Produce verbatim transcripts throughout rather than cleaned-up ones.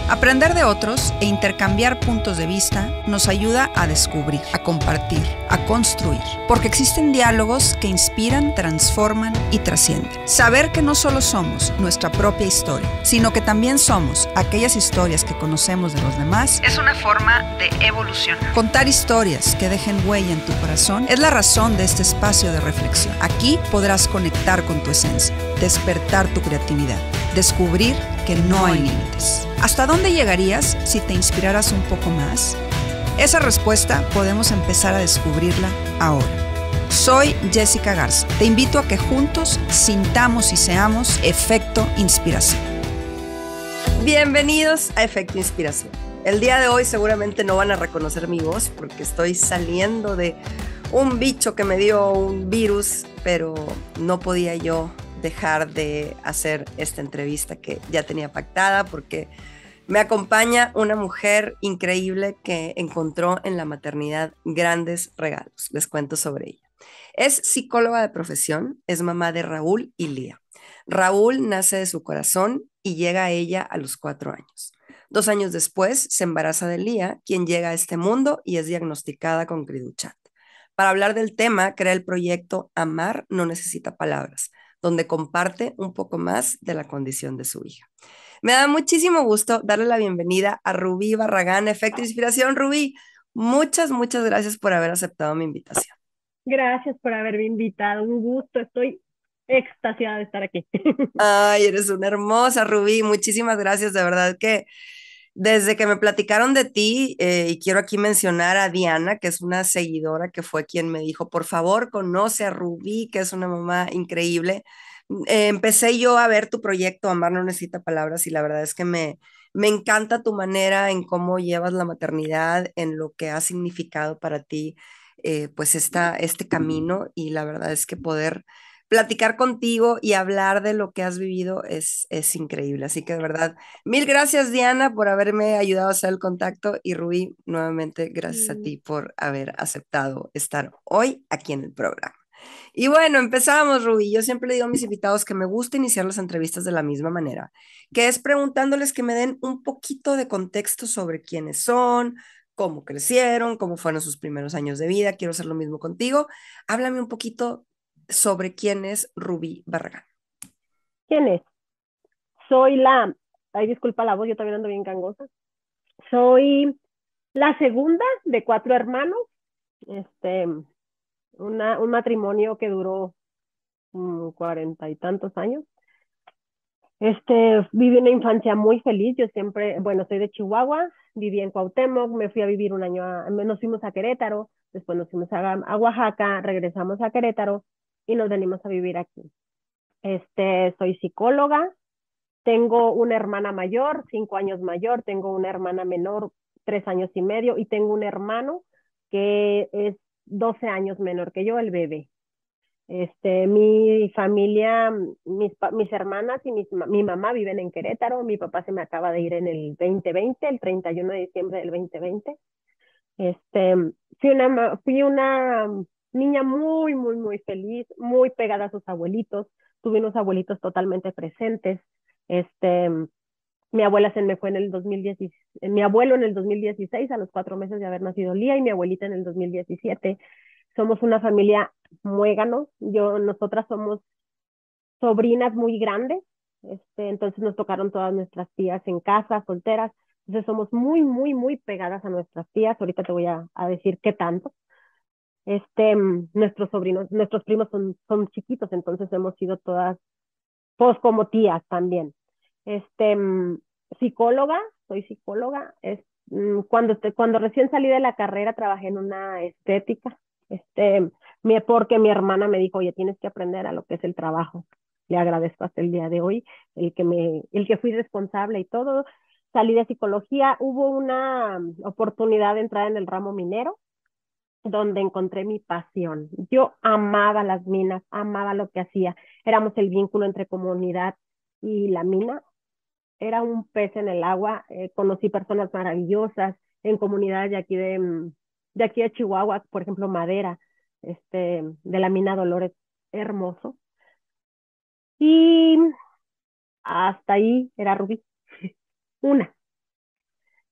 Aprender de otros e intercambiar puntos de vista nos ayuda a descubrir, a compartir, a construir, porque existen diálogos que inspiran, transforman y trascienden. Saber que no solo somos nuestra propia historia, sino que también somos aquellas historias que conocemos de los demás, es una forma de evolución. Contar historias que dejen huella en tu corazón es la razón de este espacio de reflexión. Aquí podrás conectar con tu esencia, despertar tu creatividad, descubrir que no hay límites. ¿Hasta dónde llegarías si te inspiraras un poco más? Esa respuesta podemos empezar a descubrirla ahora. Soy Jessica Garza. Te invito a que juntos sintamos y seamos Efecto Inspiración. Bienvenidos a Efecto Inspiración. El día de hoy seguramente no van a reconocer mi voz porque estoy saliendo de un bicho que me dio un virus, pero no podía yo dejar de hacer esta entrevista que ya tenía pactada porque me acompaña una mujer increíble que encontró en la maternidad grandes regalos. Les cuento sobre ella. Es psicóloga de profesión, es mamá de Raúl y Lía. Raúl nace de su corazón y llega a ella a los cuatro años. Dos años después se embaraza de Lía, quien llega a este mundo y es diagnosticada con cri du chat. Para hablar del tema, crea el proyecto Amar no necesita palabras, donde comparte un poco más de la condición de su hija. Me da muchísimo gusto darle la bienvenida a Rubí Barragán, Efecto Inspiración. Rubí, muchas, muchas gracias por haber aceptado mi invitación. Gracias por haberme invitado, un gusto, estoy extasiada de estar aquí. Ay, eres una hermosa, Rubí, muchísimas gracias, de verdad que desde que me platicaron de ti, eh, y quiero aquí mencionar a Diana, que es una seguidora que fue quien me dijo, por favor, conoce a Rubí, que es una mamá increíble. Eh, empecé yo a ver tu proyecto, Amar no necesita palabras, y la verdad es que me, me encanta tu manera en cómo llevas la maternidad, en lo que ha significado para ti, eh, pues esta, este camino, y la verdad es que poder platicar contigo y hablar de lo que has vivido es, es increíble. Así que de verdad, mil gracias Diana por haberme ayudado a hacer el contacto y Rubí, nuevamente gracias a Mm, ti por haber aceptado estar hoy aquí en el programa. Y bueno, empezamos, Rubí. Yo siempre le digo a mis invitados que me gusta iniciar las entrevistas de la misma manera, que es preguntándoles que me den un poquito de contexto sobre quiénes son, cómo crecieron, cómo fueron sus primeros años de vida. Quiero hacer lo mismo contigo. Háblame un poquito sobre quién es Rubí Barragán. ¿Quién es? Soy la, ay, disculpa la voz, yo también ando bien gangosa. Soy la segunda de cuatro hermanos, este, una, un matrimonio que duró um, cuarenta y tantos años. Este, viví una infancia muy feliz, yo siempre, bueno, soy de Chihuahua, viví en Cuauhtémoc, me fui a vivir un año, a, nos fuimos a Querétaro, después nos fuimos a, a Oaxaca, regresamos a Querétaro y nos venimos a vivir aquí. Este, soy psicóloga, tengo una hermana mayor, cinco años mayor, tengo una hermana menor, tres años y medio, y tengo un hermano que es doce años menor que yo, el bebé. Este, mi familia, mis, mis hermanas y mis, mi mamá viven en Querétaro, mi papá se me acaba de ir en el veinte veinte, el treinta y uno de diciembre del veinte veinte. Este, fui una, fui una niña muy, muy, muy feliz, muy pegada a sus abuelitos, tuve unos abuelitos totalmente presentes. Este, mi abuela se me fue en el dos mil diez, mi abuelo en el dos mil dieciséis, a los cuatro meses de haber nacido Lía, y mi abuelita en el dos mil diecisiete. Somos una familia muégano, yo, nosotras somos sobrinas muy grandes, este, entonces nos tocaron todas nuestras tías en casa, solteras, entonces somos muy, muy, muy pegadas a nuestras tías, ahorita te voy a, a decir qué tanto. Este, nuestros sobrinos, nuestros primos son, son chiquitos, entonces hemos sido todas, pues como tías también. Este, psicóloga, soy psicóloga, es, cuando, te, cuando recién salí de la carrera trabajé en una estética, este, mi, porque mi hermana me dijo, oye, tienes que aprender a lo que es el trabajo. Le agradezco hasta el día de hoy el que, me, el que fui responsable y todo. Salí de psicología, hubo una oportunidad de entrar en el ramo minero, donde encontré mi pasión. Yo amaba las minas, amaba lo que hacía. Éramos el vínculo entre comunidad y la mina. Era un pez en el agua. Eh, conocí personas maravillosas en comunidades de aquí de, de aquí de Chihuahua, por ejemplo, Madera, este, de la mina Dolores, hermoso. Y hasta ahí era Rubí, una.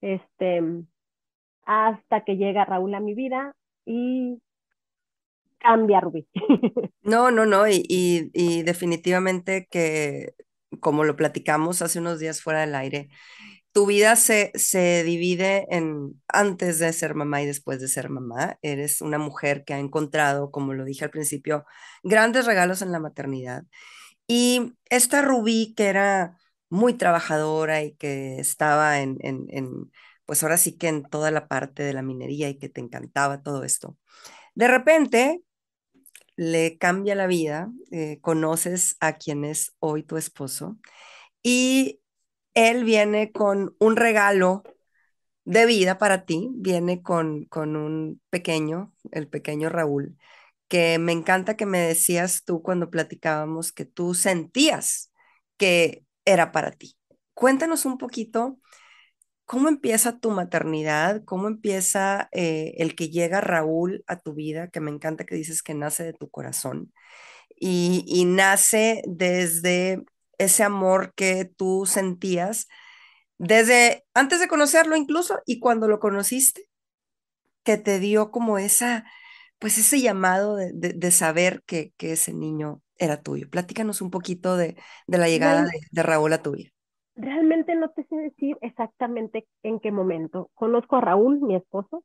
este, hasta que llega Raúl a mi vida y cambia Rubí. No, no, no, y, y, y definitivamente que, como lo platicamos hace unos días fuera del aire, tu vida se, se divide en antes de ser mamá y después de ser mamá. Eres una mujer que ha encontrado, como lo dije al principio, grandes regalos en la maternidad. Y esta Rubí, que era muy trabajadora y que estaba en, en, en, pues ahora sí que en toda la parte de la minería y que te encantaba todo esto. De repente le cambia la vida, eh, conoces a quien es hoy tu esposo y él viene con un regalo de vida para ti, viene con, con un pequeño, el pequeño Raúl, que me encanta que me decías tú cuando platicábamos que tú sentías que era para ti. Cuéntanos un poquito cómo empieza tu maternidad, cómo empieza eh, el que llega Raúl a tu vida, que me encanta que dices que nace de tu corazón y, y nace desde ese amor que tú sentías desde antes de conocerlo incluso y cuando lo conociste, que te dio como esa, pues ese llamado de, de- de saber que, que ese niño era tuyo. Platícanos un poquito de, de la llegada Real- de, de Raúl a tu vida. realmente no te sé decir exactamente en qué momento. Conozco a Raúl, mi esposo,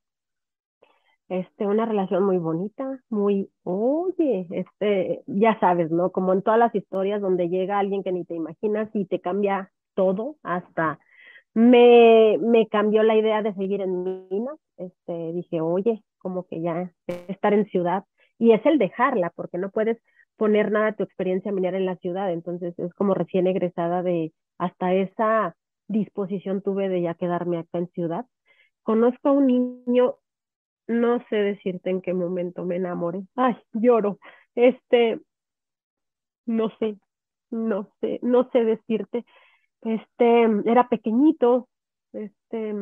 este, una relación muy bonita, muy, oye, este, ya sabes, ¿no? Como en todas las historias donde llega alguien que ni te imaginas y te cambia todo, hasta me, me cambió la idea de seguir en Minas. Este, dije, oye, como que ya estar en ciudad, y es el dejarla, porque no puedes poner nada de tu experiencia minera en la ciudad, entonces es como recién egresada de, hasta esa disposición tuve de ya quedarme acá en ciudad. Conozco a un niño, no sé decirte en qué momento me enamoré. Ay, lloro. Este, no sé, no sé, no sé decirte. Este, era pequeñito, este,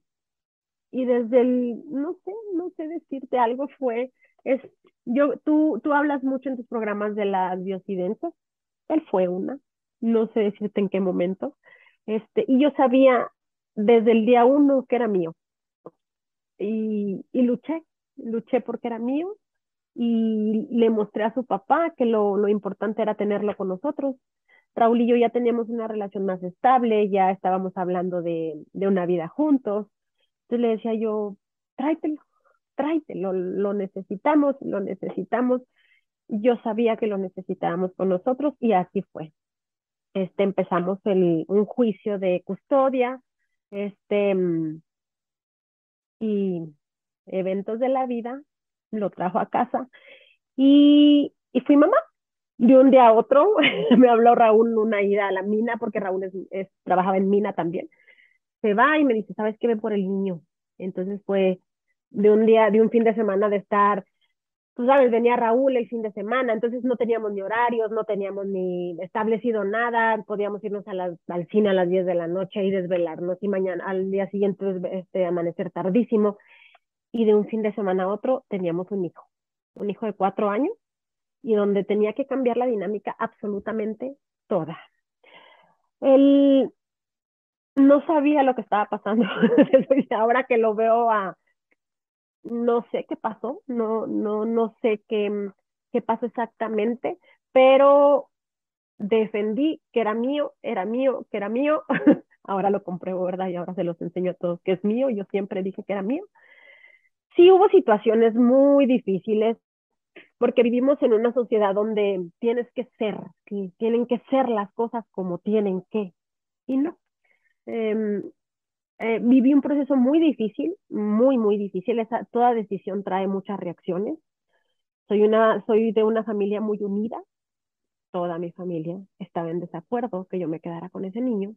y desde el, no sé, no sé decirte algo fue, es, yo, tú, tú hablas mucho en tus programas de las diosidencias, él fue una, no sé decirte en qué momento, este, y yo sabía desde el día uno que era mío, y, y luché, luché porque era mío, y le mostré a su papá que lo, lo importante era tenerlo con nosotros. Raúl y yo ya teníamos una relación más estable, ya estábamos hablando de, de una vida juntos. Entonces le decía yo, tráetelo, tráetelo, lo necesitamos, lo necesitamos. Yo sabía que lo necesitábamos con nosotros y así fue. Este, empezamos el, un juicio de custodia, este, mm, y eventos de la vida, lo trajo a casa y, y fui mamá. De un día a otro me habló Raúl una ida a la mina, porque Raúl es, es, trabajaba en mina también. Se va y me dice, ¿sabes qué? Ven por el niño. Entonces fue de un día, de un fin de semana de estar, tú sabes, venía Raúl el fin de semana, entonces no teníamos ni horarios, no teníamos ni establecido nada, podíamos irnos a la, al cine a las diez de la noche y desvelarnos y mañana al día siguiente este, amanecer tardísimo. Y de un fin de semana a otro teníamos un hijo, un hijo de cuatro años y donde tenía que cambiar la dinámica absolutamente toda. Él no sabía lo que estaba pasando. Ahora que lo veo a, no sé qué pasó, no, no, no sé qué, qué pasó exactamente, pero defendí que era mío, era mío, que era mío. Ahora lo compruebo, ¿verdad? Y ahora se los enseño a todos que es mío. Yo siempre dije que era mío. Sí hubo situaciones muy difíciles porque vivimos en una sociedad donde tienes que ser, que tienen que ser las cosas como tienen que, y no. Eh, eh, viví un proceso muy difícil, muy, muy difícil. Esa, toda decisión trae muchas reacciones. Soy, una, soy de una familia muy unida. Toda mi familia estaba en desacuerdo que yo me quedara con ese niño.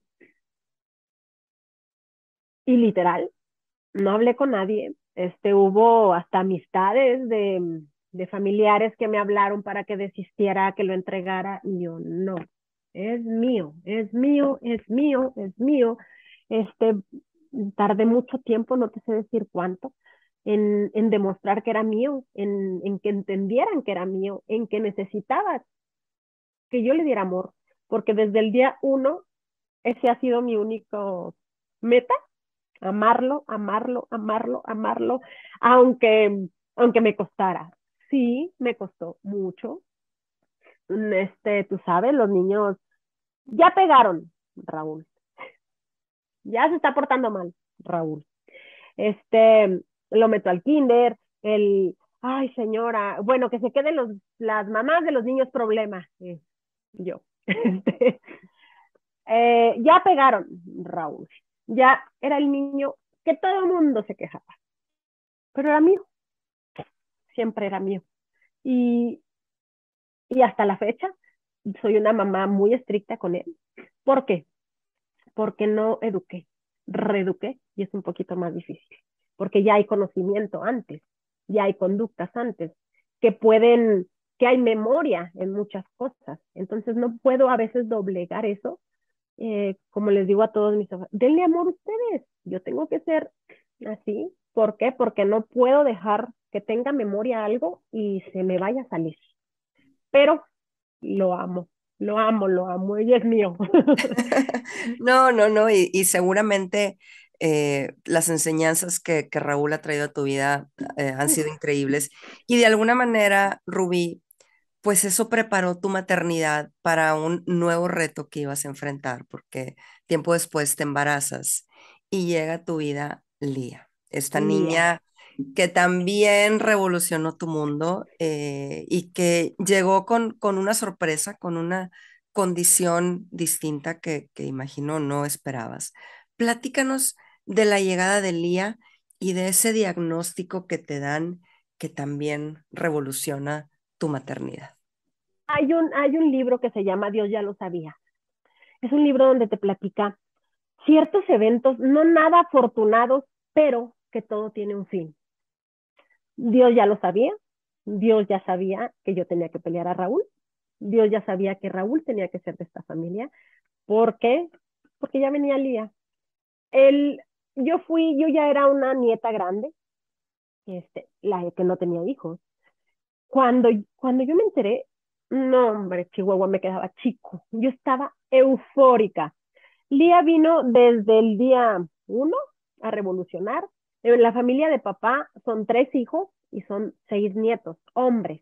Y literal, no hablé con nadie. Este, hubo hasta amistades de, de familiares que me hablaron para que desistiera, que lo entregara. Y yo, no, es mío, es mío, es mío, es mío. Este, tardé mucho tiempo, no te sé decir cuánto, en, en demostrar que era mío, en, en que entendieran que era mío, en que necesitaba que yo le diera amor, porque desde el día uno ese ha sido mi único meta, amarlo, amarlo, amarlo, amarlo, aunque, aunque me costara. Sí, me costó mucho. Mm, Este, tú sabes, los niños ya pegaron, Raúl. Ya se está portando mal, Raúl. Este, lo meto al kinder, el, ay señora, bueno, que se queden los, las mamás de los niños problema. Eh, yo. Este, eh, ya pegaron, Raúl. Ya era el niño que todo el mundo se quejaba, pero era mío, siempre era mío. Y, y hasta la fecha soy una mamá muy estricta con él. ¿Por qué? Porque no eduqué, reeduqué y es un poquito más difícil, porque ya hay conocimiento antes, ya hay conductas antes, que pueden, que hay memoria en muchas cosas. Entonces no puedo a veces doblegar eso, eh, como les digo a todos mis hijos, denle amor a ustedes, yo tengo que ser así. ¿Por qué? Porque no puedo dejar que tenga memoria algo y se me vaya a salir. Pero lo amo, lo amo, lo amo, ella es mío. No, no, no, y, y seguramente eh, las enseñanzas que, que Raúl ha traído a tu vida eh, han sido increíbles. Y de alguna manera, Rubí, pues eso preparó tu maternidad para un nuevo reto que ibas a enfrentar, porque tiempo después te embarazas y llega a tu vida Lía, esta Lía. niña que también revolucionó tu mundo eh, y que llegó con, con una sorpresa, con una condición distinta que, que imagino no esperabas. Platícanos de la llegada de Lía y de ese diagnóstico que te dan que también revoluciona tu maternidad. Hay un, hay un libro que se llama Dios ya lo sabía. Es un libro donde te platica ciertos eventos, no nada afortunados, pero que todo tiene un fin. Dios ya lo sabía, Dios ya sabía que yo tenía que pelear a Raúl, Dios ya sabía que Raúl tenía que ser de esta familia. ¿Por qué? Porque ya venía Lía. Él, yo fui, yo ya era una nieta grande, este, la que no tenía hijos. Cuando, cuando yo me enteré, no, hombre, Chihuahua me quedaba chico. Yo estaba eufórica. Lía vino desde el día uno a revolucionar. En la familia de papá son tres hijos y son seis nietos, hombres.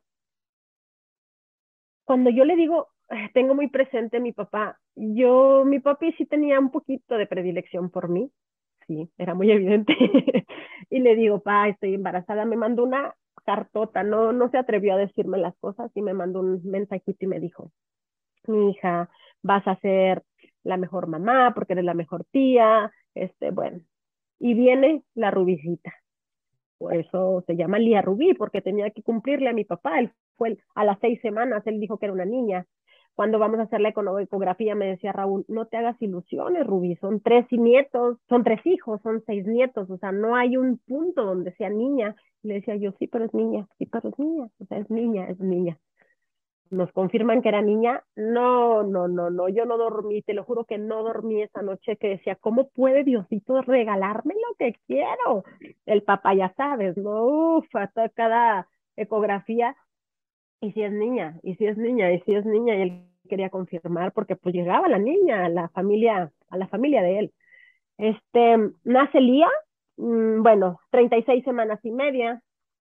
Cuando yo le digo, eh, tengo muy presente a mi papá, yo, mi papi sí tenía un poquito de predilección por mí, sí, era muy evidente. Y le digo, pa, estoy embarazada, me mandó una cartota, no, no se atrevió a decirme las cosas y me mandó un mensajito y me dijo, mi hija, vas a ser la mejor mamá porque eres la mejor tía, este, bueno. Y viene la rubicita. Por eso se llama Lía Rubí, porque tenía que cumplirle a mi papá. Él fue el- a las seis semanas, él dijo que era una niña. Cuando vamos a hacer la econo- ecografía, me decía Raúl, no te hagas ilusiones, Rubí, son tres nietos, son tres hijos, son seis nietos, o sea, no hay un punto donde sea niña. Le decía yo, sí, pero es niña, sí, pero es niña, o sea, es niña, es niña. Nos confirman que era niña. No, no, no, no, yo no dormí, te lo juro que no dormí esa noche, que decía, ¿cómo puede Diosito regalarme lo que quiero? El papá, ya sabes, ¿no? Uf, hasta cada ecografía, y si es niña, y si es niña, y si es niña, y él quería confirmar porque pues llegaba la niña a la familia, a la familia de él. Este, nace Lía, mmm, bueno, treinta y seis semanas y media,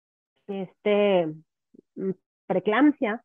este, mm, preeclampsia,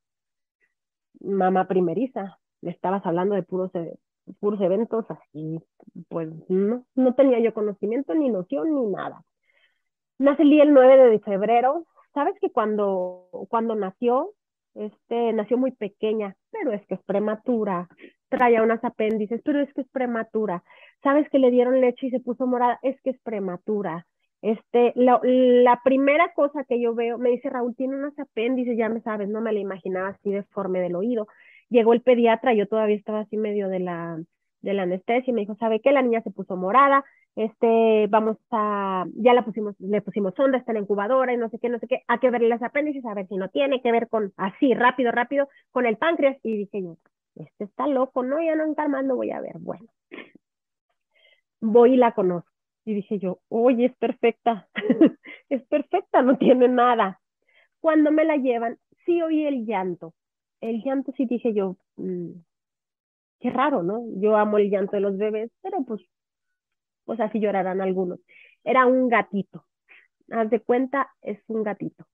mamá primeriza, me estabas hablando de puros, e- puros eventos así, pues no, no tenía yo conocimiento, ni noción, ni nada. Nací el nueve de febrero, sabes que cuando, cuando nació, este, nació muy pequeña, pero es que es prematura, traía unas apéndices, pero es que es prematura. Sabes que le dieron leche y se puso morada, es que es prematura. Este, la, la primera cosa que yo veo, me dice Raúl, tiene unas apéndices, ya me sabes, no me la imaginaba así deforme del oído. Llegó el pediatra, yo todavía estaba así medio de la, de la anestesia y me dijo, ¿sabe qué? La niña se puso morada, este, vamos a, ya la pusimos, le pusimos sonda, está en la incubadora y no sé qué, no sé qué, hay que verle las apéndices, a ver si no tiene que ver con, así, rápido, rápido, con el páncreas. Y dije yo, este está loco, no, ya no está más, lo voy a ver. Bueno, voy y la conozco. Y dije yo, oye, es perfecta, es perfecta, no tiene nada. Cuando me la llevan, sí oí el llanto. El llanto sí dije yo, mmm, qué raro, ¿no? Yo amo el llanto de los bebés, pero pues pues así llorarán algunos. Era un gatito, haz de cuenta, es un gatito.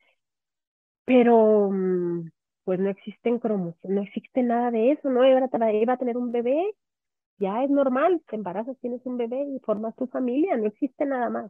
Pero mm, pues no existen cromos, no existe nada de eso, ¿no? Iba a, iba a tener un bebé, ya es normal, te embarazas, tienes un bebé y formas tu familia, no existe nada más.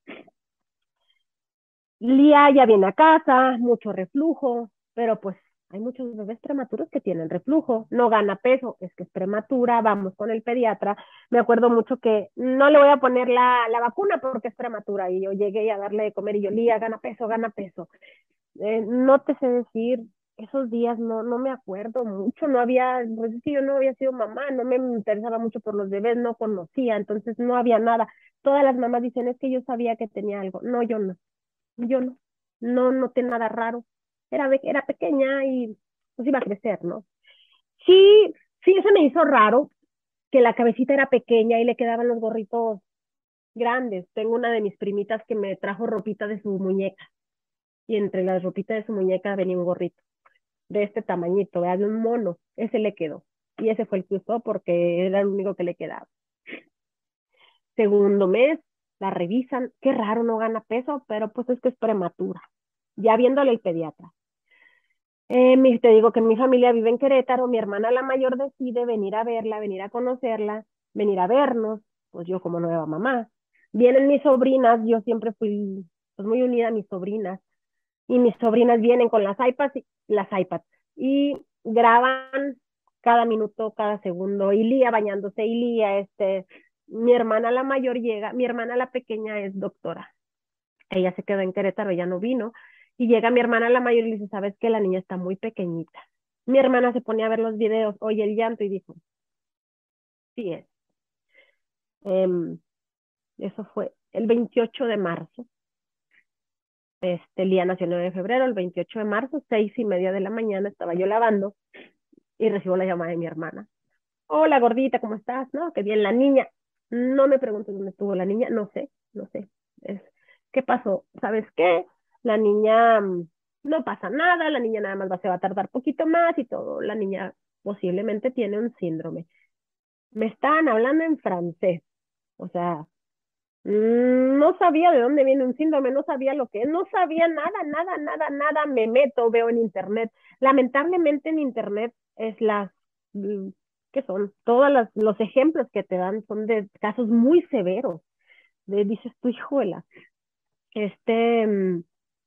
Lía ya viene a casa, mucho reflujo, pero pues hay muchos bebés prematuros que tienen reflujo, no gana peso, es que es prematura, vamos con el pediatra. Me acuerdo mucho que no le voy a poner la, la vacuna porque es prematura y yo llegué a darle de comer y yo, Lía, gana peso, gana peso. Eh, no te sé decir, esos días no, no me acuerdo mucho, no había, pues es que yo no había sido mamá, no me interesaba mucho por los bebés, no conocía, entonces no había nada. Todas las mamás dicen, es que yo sabía que tenía algo. No, yo no, yo no, no noté nada raro. Era, era pequeña y pues iba a crecer, ¿no? Sí, sí, se me hizo raro que la cabecita era pequeña y le quedaban los gorritos grandes. Tengo una de mis primitas que me trajo ropita de su muñeca y entre las ropitas de su muñeca venía un gorrito de este tamañito, ¿verdad? De un mono. Ese le quedó. Y ese fue el que usó porque era el único que le quedaba. Segundo mes, la revisan. Qué raro, no gana peso, pero pues es que es prematura. Ya viéndole el pediatra. Eh, mi, te digo que mi familia vive en Querétaro, mi hermana la mayor decide venir a verla, venir a conocerla, venir a vernos, pues yo como nueva mamá. Vienen mis sobrinas, yo siempre fui pues muy unida a mis sobrinas, y mis sobrinas vienen con las iPads, y, las iPads y graban cada minuto, cada segundo, y Lía bañándose, y Lía, este, mi hermana la mayor llega, mi hermana la pequeña es doctora, ella se quedó en Querétaro, ella no vino, y llega mi hermana la mayor y le dice, ¿sabes qué? La niña está muy pequeñita. Mi hermana se ponía a ver los videos, oye el llanto y dijo, sí es. Um, eso fue el veintiocho de marzo. Este, Lía nació el nueve de febrero, el veintiocho de marzo, seis y media de la mañana, estaba yo lavando y recibo la llamada de mi hermana. Hola gordita, ¿cómo estás? No, qué bien, la niña. No me preguntes dónde estuvo la niña, no sé, no sé. Es, ¿qué pasó? ¿Sabes qué? La niña mm, no pasa nada, la niña nada más va, se va a tardar poquito más y todo. La niña posiblemente tiene un síndrome. Me estaban hablando en francés, o sea, mm, no sabía de dónde viene un síndrome, no sabía lo que es, no sabía nada, nada, nada, nada. Me meto, veo en internet. Lamentablemente en internet es las, mm, ¿qué son? Todos las, los ejemplos que te dan son de casos muy severos. De, dices tu hijuela, este, mm,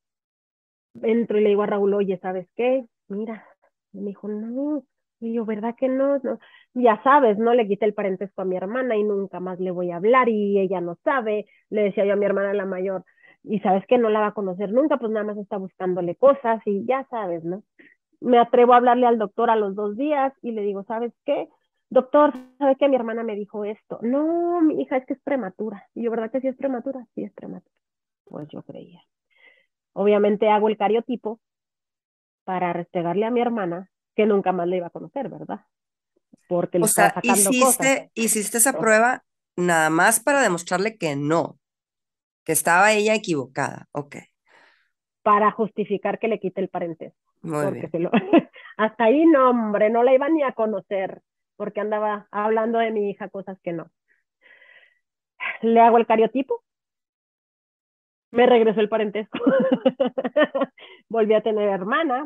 entro y le digo a Raúl, oye, ¿sabes qué? Mira, y me dijo, no, y yo, ¿verdad que no? No, ya sabes, no le quité el parentesco a mi hermana y nunca más le voy a hablar y ella no sabe, le decía yo a mi hermana la mayor, y sabes que no la va a conocer nunca, pues nada más está buscándole cosas y ya sabes, ¿no? Me atrevo a hablarle al doctor a los dos días y le digo, ¿sabes qué? Doctor, ¿sabe que mi hermana me dijo esto? No, mi hija es que es prematura. Y yo, ¿verdad que sí es prematura? Sí es prematura. Pues yo creía. Obviamente hago el cariotipo para restregarle a mi hermana que nunca más le iba a conocer, ¿verdad? Porque le O estaba sea, sacando cosas hiciste, hiciste esa prueba nada más para demostrarle que no, que estaba ella equivocada. Ok, para justificar que le quite el parentesco, muy porque bien. se lo hasta ahí no, hombre, no la iba ni a conocer, porque andaba hablando de mi hija cosas que no. Le hago el cariotipo, me regresó el parentesco, volví a tener hermana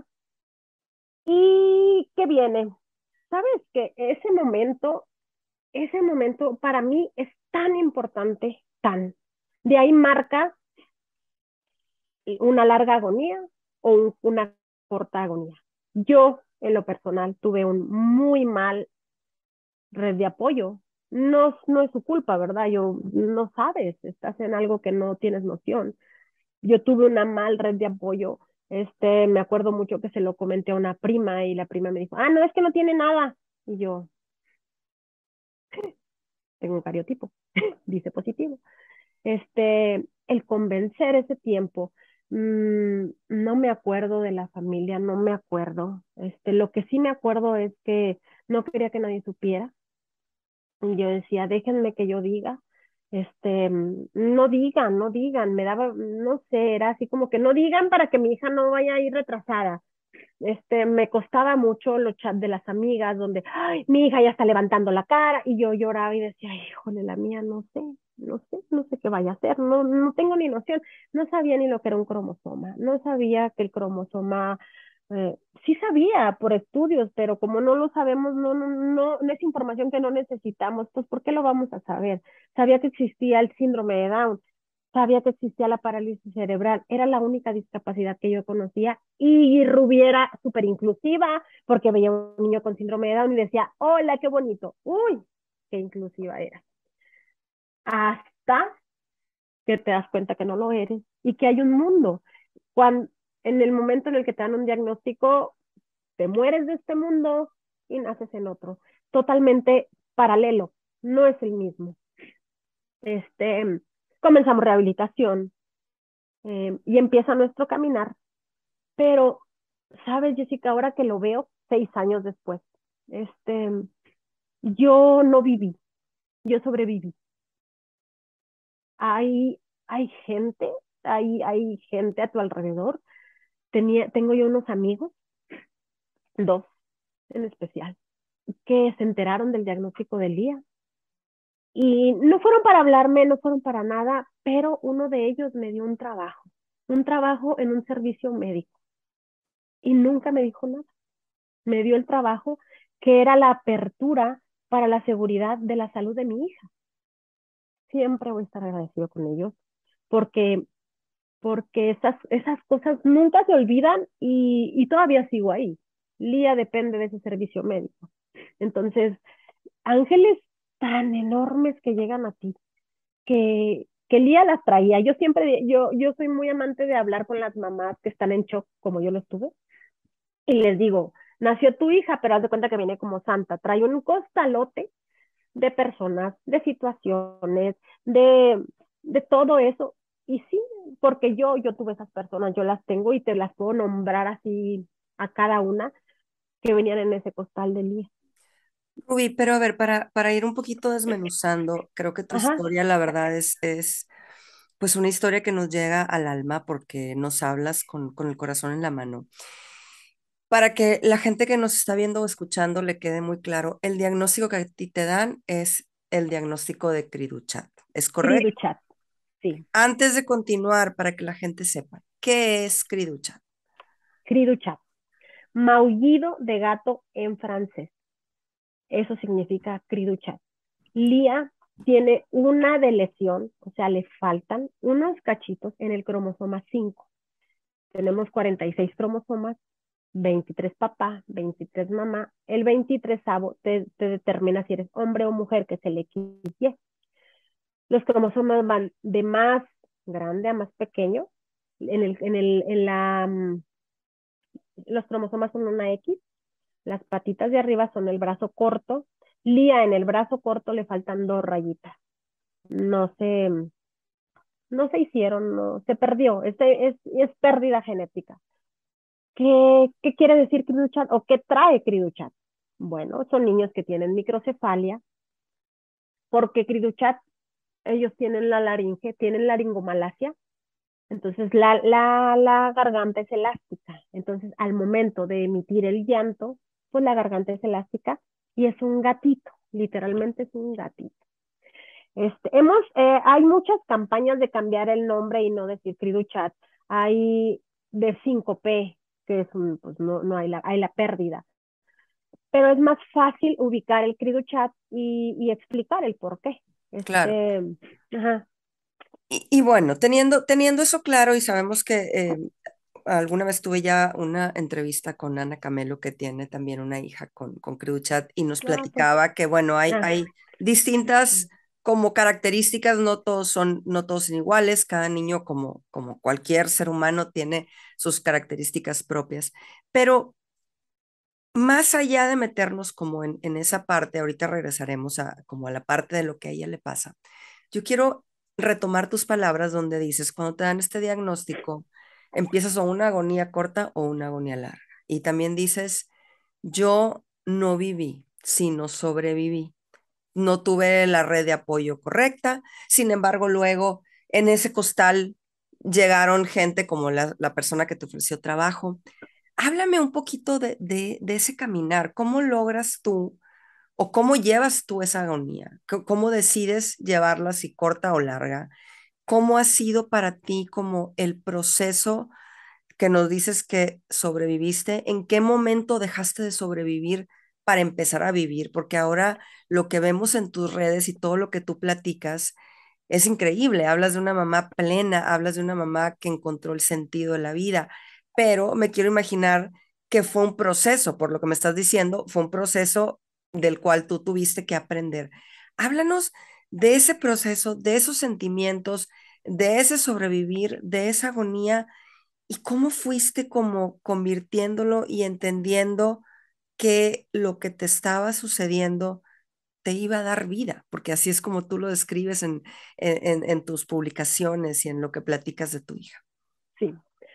y ¿qué viene? ¿Sabes que ese momento, ese momento para mí es tan importante, tan? De ahí marca una larga agonía o un, una corta agonía. Yo, en lo personal, tuve un muy mal red de apoyo. No, no es su culpa, ¿verdad? Yo no sabes, estás en algo que no tienes noción. Yo tuve una mal red de apoyo. Este, me acuerdo mucho que se lo comenté a una prima y la prima me dijo, ah, no, es que no tiene nada. Y yo, tengo un cariotipo, dice positivo. Este, el convencer ese tiempo, mmm, no me acuerdo de la familia, no me acuerdo. Este, lo que sí me acuerdo es que no quería que nadie supiera. Y yo decía, déjenme que yo diga. Este, mm, no digan, no digan, me daba, no sé, era así como que no digan para que mi hija no vaya a ir retrasada. Este, me costaba mucho los chats de las amigas donde, ay, mi hija ya está levantando la cara y yo lloraba y decía, "Ay, híjole, la mía no sé, no sé, no sé qué vaya a hacer, no, no tengo ni noción, no sabía ni lo que era un cromosoma, no sabía que el cromosoma, eh, sí sabía por estudios, pero como no lo sabemos, no, no, no, no es información que no necesitamos, pues ¿por qué lo vamos a saber? Sabía que existía el síndrome de Down, sabía que existía la parálisis cerebral, era la única discapacidad que yo conocía y Rubí era súper inclusiva porque veía un niño con síndrome de Down y decía, hola, qué bonito, uy, qué inclusiva era. Hasta que te das cuenta que no lo eres y que hay un mundo. Cuando, en el momento en el que te dan un diagnóstico, te mueres de este mundo y naces en otro, totalmente paralelo, no es el mismo. Este, comenzamos rehabilitación eh, y empieza nuestro caminar. Pero, ¿sabes, Jessica? Ahora que lo veo, seis años después, este, yo no viví, yo sobreviví. Hay, hay gente, hay, hay gente a tu alrededor. Tenía, tengo yo unos amigos, dos en especial, que se enteraron del diagnóstico del día. Y no fueron para hablarme, no fueron para nada, pero uno de ellos me dio un trabajo, un trabajo en un servicio médico. Y nunca me dijo nada. Me dio el trabajo que era la apertura para la seguridad de la salud de mi hija. Siempre voy a estar agradecido con ellos porque, porque esas, esas cosas nunca se olvidan y, y todavía sigo ahí. Lía depende de ese servicio médico. Entonces, ángeles tan enormes que llegan a ti, que, que Lía las traía. Yo siempre, yo, yo soy muy amante de hablar con las mamás que están en shock, como yo lo estuve, y les digo, nació tu hija, pero haz de cuenta que viene como santa, trae un costalote de personas, de situaciones, de, de todo eso. Y sí, porque yo, yo tuve esas personas, yo las tengo y te las puedo nombrar así a cada una que venían en ese costal de Lía. Rubí, pero a ver, para, para ir un poquito desmenuzando, creo que tu Ajá, historia, la verdad, es, es pues una historia que nos llega al alma porque nos hablas con, con el corazón en la mano. Para que la gente que nos está viendo o escuchando le quede muy claro, el diagnóstico que a ti te dan es el diagnóstico de Criduchat. ¿Es correcto? Criduchat, sí, Antes de continuar, para que la gente sepa, ¿qué es Criduchat? Criduchat. Maullido de gato en francés. Eso significa Criduchat. Lía tiene una de lesión, o sea, le faltan unos cachitos en el cromosoma cinco. Tenemos cuarenta y seis cromosomas, veintitrés papá, veintitrés mamá. El veintitrés te, te determina si eres hombre o mujer, que es el equis ye. Los cromosomas van de más grande a más pequeño. En, el, en, el, en la, mm, los cromosomas son una X, las patitas de arriba son el brazo corto. Lía en el brazo corto le faltan dos rayitas. No se, no se hicieron, no, se perdió. Este es, es pérdida genética. ¿Qué, qué quiere decir Criduchat o qué trae Criduchat? Bueno, son niños que tienen microcefalia, porque Criduchat, ellos tienen la laringe, tienen laringomalacia, entonces la, la, la garganta es elástica. Entonces, al momento de emitir el llanto, pues la garganta es elástica y es un gatito, literalmente es un gatito. Este, hemos, eh, hay muchas campañas de cambiar el nombre y no decir Criduchat. Hay de cinco pe, que es un, pues no, no hay la, hay la pérdida. Pero es más fácil ubicar el Criduchat y, y explicar el por qué. Claro. Este, ajá, Y, y bueno, teniendo, teniendo eso claro y sabemos que eh, alguna vez tuve ya una entrevista con Ana Camelo, que tiene también una hija con, con Chat, y nos ah, pues, platicaba que, bueno, hay, ah, hay distintas como características, no todos son, no todos son iguales, cada niño como, como cualquier ser humano tiene sus características propias, pero más allá de meternos como en, en esa parte, ahorita regresaremos a como a la parte de lo que a ella le pasa. Yo quiero retomar tus palabras donde dices, cuando te dan este diagnóstico, empiezas o una agonía corta o una agonía larga. Y también dices, yo no viví, sino sobreviví. No tuve la red de apoyo correcta. Sin embargo, luego en ese costal llegaron gente como la, la persona que te ofreció trabajo. Háblame un poquito de, de, de ese caminar. ¿Cómo logras tú o cómo llevas tú esa agonía? C- ¿Cómo decides llevarla, si corta o larga? ¿Cómo ha sido para ti como el proceso que nos dices que sobreviviste? ¿En qué momento dejaste de sobrevivir para empezar a vivir? Porque ahora lo que vemos en tus redes y todo lo que tú platicas es increíble. Hablas de una mamá plena, hablas de una mamá que encontró el sentido de la vida, pero me quiero imaginar que fue un proceso, por lo que me estás diciendo, fue un proceso del cual tú tuviste que aprender. Háblanos de ese proceso, de esos sentimientos, de ese sobrevivir, de esa agonía y cómo fuiste como convirtiéndolo y entendiendo que lo que te estaba sucediendo te iba a dar vida, porque así es como tú lo describes en, en, en tus publicaciones y en lo que platicas de tu hija. Sí.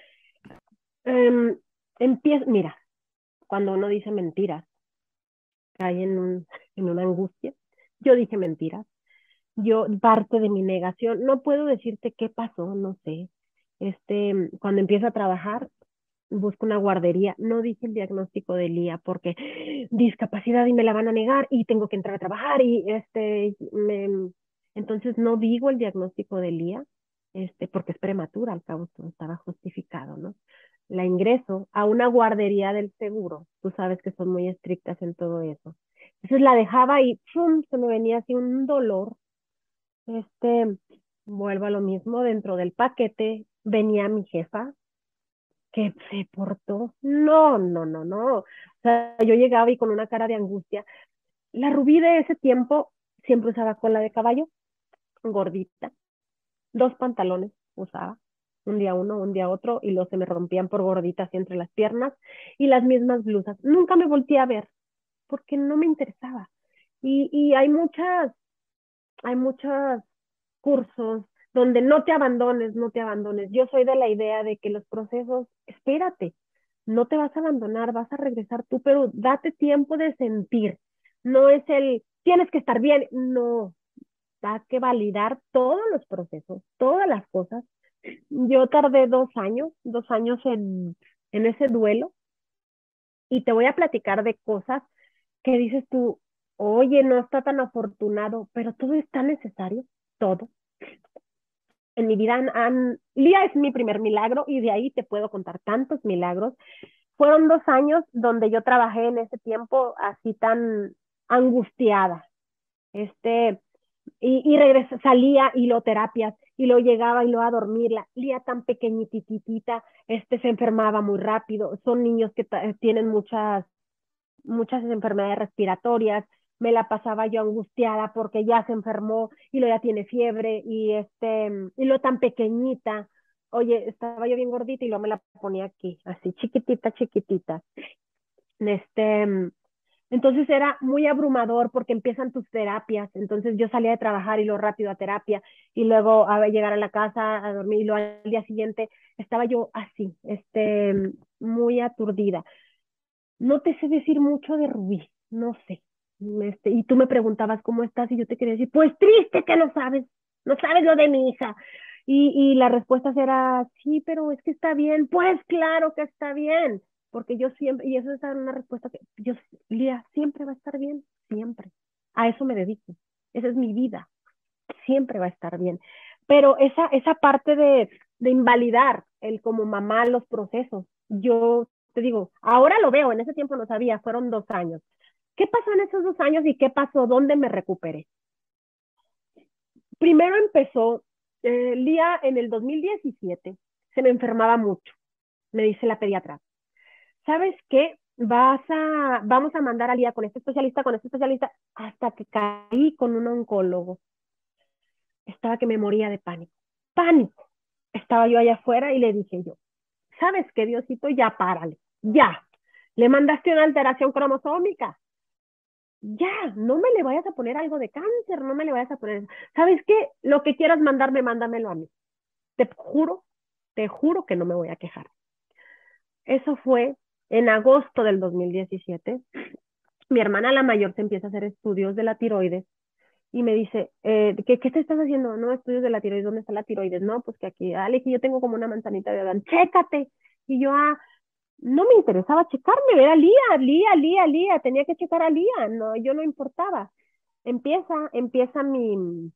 Um, empieza, mira, cuando uno dice mentiras, cae en, un, en una angustia. Yo dije mentiras. Yo, parte de mi negación, no puedo decirte qué pasó, no sé. Este, cuando empiezo a trabajar, busco una guardería. No dije el diagnóstico de Lía porque discapacidad y me la van a negar y tengo que entrar a trabajar y este, me, entonces no digo el diagnóstico de Lía, este, porque es prematura, al cabo todo estaba justificado, ¿no? La ingreso a una guardería del seguro, tú sabes que son muy estrictas en todo eso. Entonces la dejaba y ¡pum! Se me venía así un dolor. Este, vuelvo a lo mismo, dentro del paquete venía mi jefa que se portó. No, no, no, no. O sea, yo llegaba y con una cara de angustia. La Rubí de ese tiempo siempre usaba cola de caballo, gordita, dos pantalones usaba, un día uno, un día otro, y los se me rompían por gorditas y entre las piernas, y las mismas blusas. Nunca me volteé a ver, porque no me interesaba. Y, y hay muchas, hay muchos cursos donde no te abandones, no te abandones. Yo soy de la idea de que los procesos, espérate, no te vas a abandonar, vas a regresar tú, pero date tiempo de sentir. No es el, tienes que estar bien, no, hay que validar todos los procesos, todas las cosas. Yo tardé dos años, dos años en, en ese duelo y te voy a platicar de cosas que dices tú, oye, no está tan afortunado, pero todo está necesario, todo. En mi vida han, han, Lía es mi primer milagro y de ahí te puedo contar tantos milagros. Fueron dos años donde yo trabajé en ese tiempo así tan angustiada. Este, y, y regresé, salía y lo terapias y lo llegaba y lo a dormirla. Lía tan pequeñititita, este se enfermaba muy rápido. Son niños que tienen muchas muchas enfermedades respiratorias, me la pasaba yo angustiada porque ya se enfermó y lo ya tiene fiebre y este y lo tan pequeñita. Oye, estaba yo bien gordita y luego me la ponía aquí, así chiquitita, chiquitita. Este, entonces era muy abrumador porque empiezan tus terapias. Entonces yo salía de trabajar y lo rápido a terapia y luego a llegar a la casa a dormir y luego al día siguiente estaba yo así, este, muy aturdida. No te sé decir mucho de Rubí, no sé. Este, y tú me preguntabas cómo estás y yo te quería decir, pues triste que no sabes, no sabes lo de mi hija. Y, y la respuesta era, sí, pero es que está bien. Pues claro que está bien, porque yo siempre, y eso es una respuesta que yo, Lía, siempre va a estar bien, siempre. A eso me dedico, esa es mi vida, siempre va a estar bien. Pero esa, esa parte de, de invalidar el como mamá los procesos, yo te digo, ahora lo veo, en ese tiempo no sabía, fueron dos años. ¿Qué pasó en esos dos años y qué pasó? ¿Dónde me recuperé? Primero empezó, eh, Lía en el dos mil diecisiete se me enfermaba mucho, me dice la pediatra. ¿Sabes qué? Vas a, vamos a mandar a Lía con este especialista, con este especialista, hasta que caí con un oncólogo. Estaba que me moría de pánico. Pánico. Estaba yo allá afuera y le dije yo, ¿sabes qué, Diosito? Ya párale, ya. Le mandaste una alteración cromosómica. Ya, no me le vayas a poner algo de cáncer, no me le vayas a poner. ¿Sabes qué? Lo que quieras mandarme, mándamelo a mí. Te juro, te juro que no me voy a quejar. Eso fue en agosto del dos mil diecisiete. Mi hermana la mayor se empieza a hacer estudios de la tiroides y me dice, eh, ¿qué, ¿qué te estás haciendo? No, estudios de la tiroides, ¿dónde está la tiroides? No, pues que aquí, dale, que yo tengo como una manzanita de Adán, chécate. Y yo, ah, no me interesaba checarme, era Lía, Lía, Lía, Lía, tenía que checar a Lía, no, yo no importaba. Empieza, empieza mi,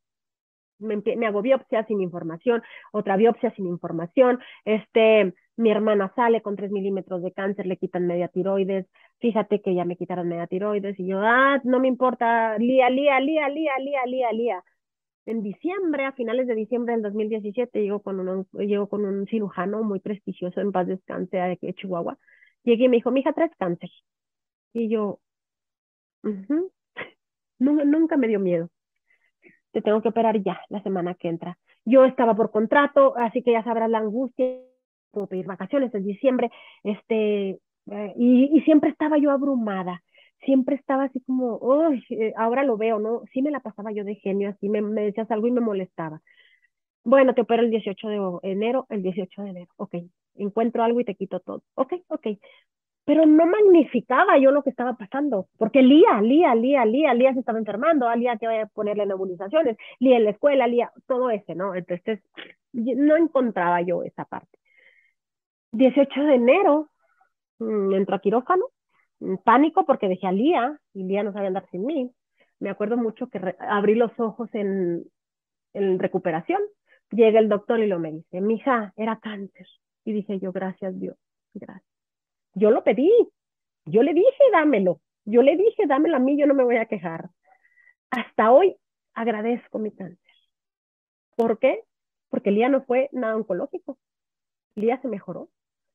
me, me hago biopsia sin información, otra biopsia sin información, este, mi hermana sale con tres milímetros de cáncer, le quitan media tiroides, fíjate que ya me quitaron media tiroides, y yo, ah, no me importa, Lía, Lía, Lía, Lía, Lía, Lía, Lía. En diciembre, a finales de diciembre del dos mil diecisiete, llego con un, llego con un cirujano muy prestigioso, en paz descanse, de Chihuahua. Llegué y me dijo, mija, traes cáncer. Y yo, uh -huh. nunca, nunca me dio miedo. Te tengo que operar ya, la semana que entra. Yo estaba por contrato, así que ya sabrás la angustia, puedo pedir vacaciones en diciembre, este, eh, y, y siempre estaba yo abrumada. Siempre estaba así como, uy, eh, ahora lo veo, ¿no? Sí me la pasaba yo de genio, así me, me decías algo y me molestaba. Bueno, te opero el dieciocho de enero, el dieciocho de enero, ok. Encuentro algo y te quito todo. Ok, ok. Pero no magnificaba yo lo que estaba pasando, porque Lía, Lía, Lía, Lía, Lía se estaba enfermando, a Lía que vaya a ponerle nebulizaciones, Lía en la escuela, Lía, todo ese, ¿no? Entonces, no encontraba yo esa parte. dieciocho de enero, mmm, entro a quirófano, mmm, pánico porque dejé a Lía, y Lía no sabía andar sin mí. Me acuerdo mucho que abrí los ojos en, en recuperación. Llega el doctor y lo me dice, mija, era cáncer. Y dije yo, gracias Dios, gracias. Yo lo pedí, yo le dije, dámelo. Yo le dije, dámelo a mí, yo no me voy a quejar. Hasta hoy agradezco mi cáncer. ¿Por qué? Porque Lía no fue nada oncológico. Lía se mejoró.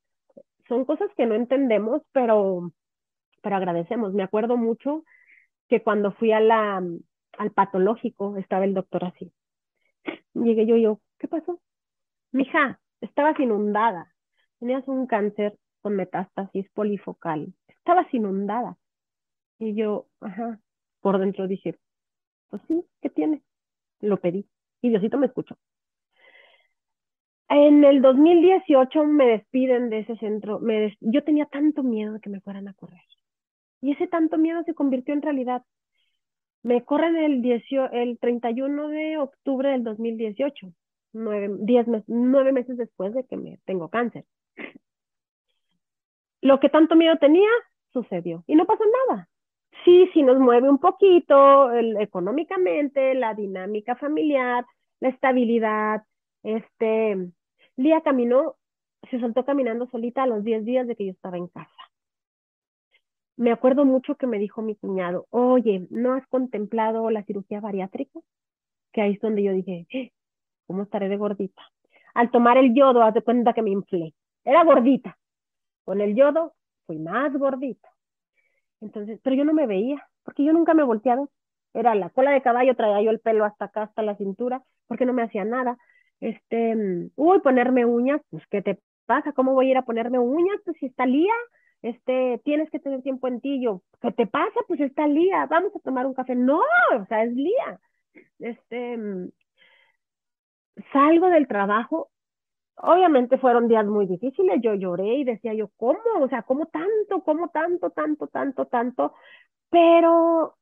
Son cosas que no entendemos, pero, pero agradecemos. Me acuerdo mucho que cuando fui a la, al patológico, estaba el doctor así. Llegué yo y yo, ¿qué pasó? Mija, estabas inundada. Tenías un cáncer con metástasis polifocal. Estabas inundada. Y yo, ajá, por dentro dije, pues sí, ¿qué tiene? Lo pedí. Y Diosito me escuchó. En el dos mil dieciocho me despiden de ese centro. Me des... Yo tenía tanto miedo de que me fueran a correr. Y ese tanto miedo se convirtió en realidad. Me corren el, dieciocho, el treinta y uno de octubre del dos mil dieciocho, nueve, diez meses, nueve meses después de que me tengo cáncer. Lo que tanto miedo tenía, sucedió. Y no pasó nada. Sí, sí nos mueve un poquito el, económicamente, la dinámica familiar, la estabilidad. Este, Lía caminó, se soltó caminando solita a los diez días de que yo estaba en casa. Me acuerdo mucho que me dijo mi cuñado, oye, ¿no has contemplado la cirugía bariátrica? Que ahí es donde yo dije, eh, ¿cómo estaré de gordita? Al tomar el yodo, haz de cuenta que me inflé. Era gordita. Con el yodo, fui más gordita. Entonces, pero yo no me veía, porque yo nunca me volteaba. Era la cola de caballo, traía yo el pelo hasta acá, hasta la cintura, porque no me hacía nada. Este, mm, uy, ponerme uñas, pues, ¿qué te pasa? ¿Cómo voy a ir a ponerme uñas? Pues si está Lía, este, tienes que tener tiempo en ti. Yo, ¿qué te pasa? Pues está Lía, vamos a tomar un café. No, o sea, es Lía. Este, mm, salgo del trabajo. Obviamente fueron días muy difíciles, yo lloré y decía yo, ¿cómo? O sea, ¿cómo tanto? ¿Cómo tanto, tanto, tanto, tanto? Pero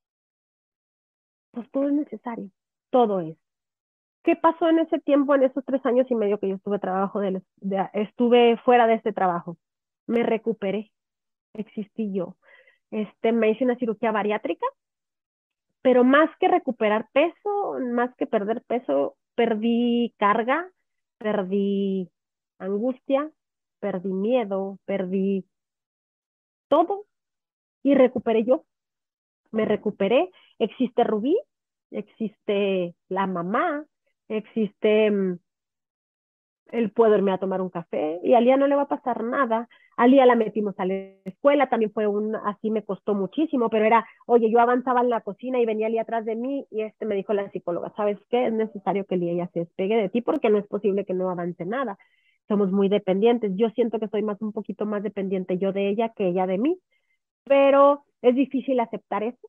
pues todo es necesario, todo es. ¿Qué pasó en ese tiempo, en esos tres años y medio que yo estuve trabajo de, de, estuve fuera de este trabajo? Me recuperé, existí yo. Este, me hice una cirugía bariátrica, pero más que recuperar peso, más que perder peso, perdí carga, perdí angustia, perdí miedo, perdí todo y recuperé yo. Me recuperé. Existe Rubí, existe la mamá, existe mm, el puedo irme a tomar un café y a Lía no le va a pasar nada. A Lía la metimos a la escuela, también fue un, así me costó muchísimo, pero era, oye, yo avanzaba en la cocina y venía Lía atrás de mí y este me dijo la psicóloga, ¿sabes qué? Es necesario que Lía ya se despegue de ti porque no es posible que no avance nada. Somos muy dependientes. Yo siento que soy más un poquito más dependiente yo de ella que ella de mí, pero es difícil aceptar eso.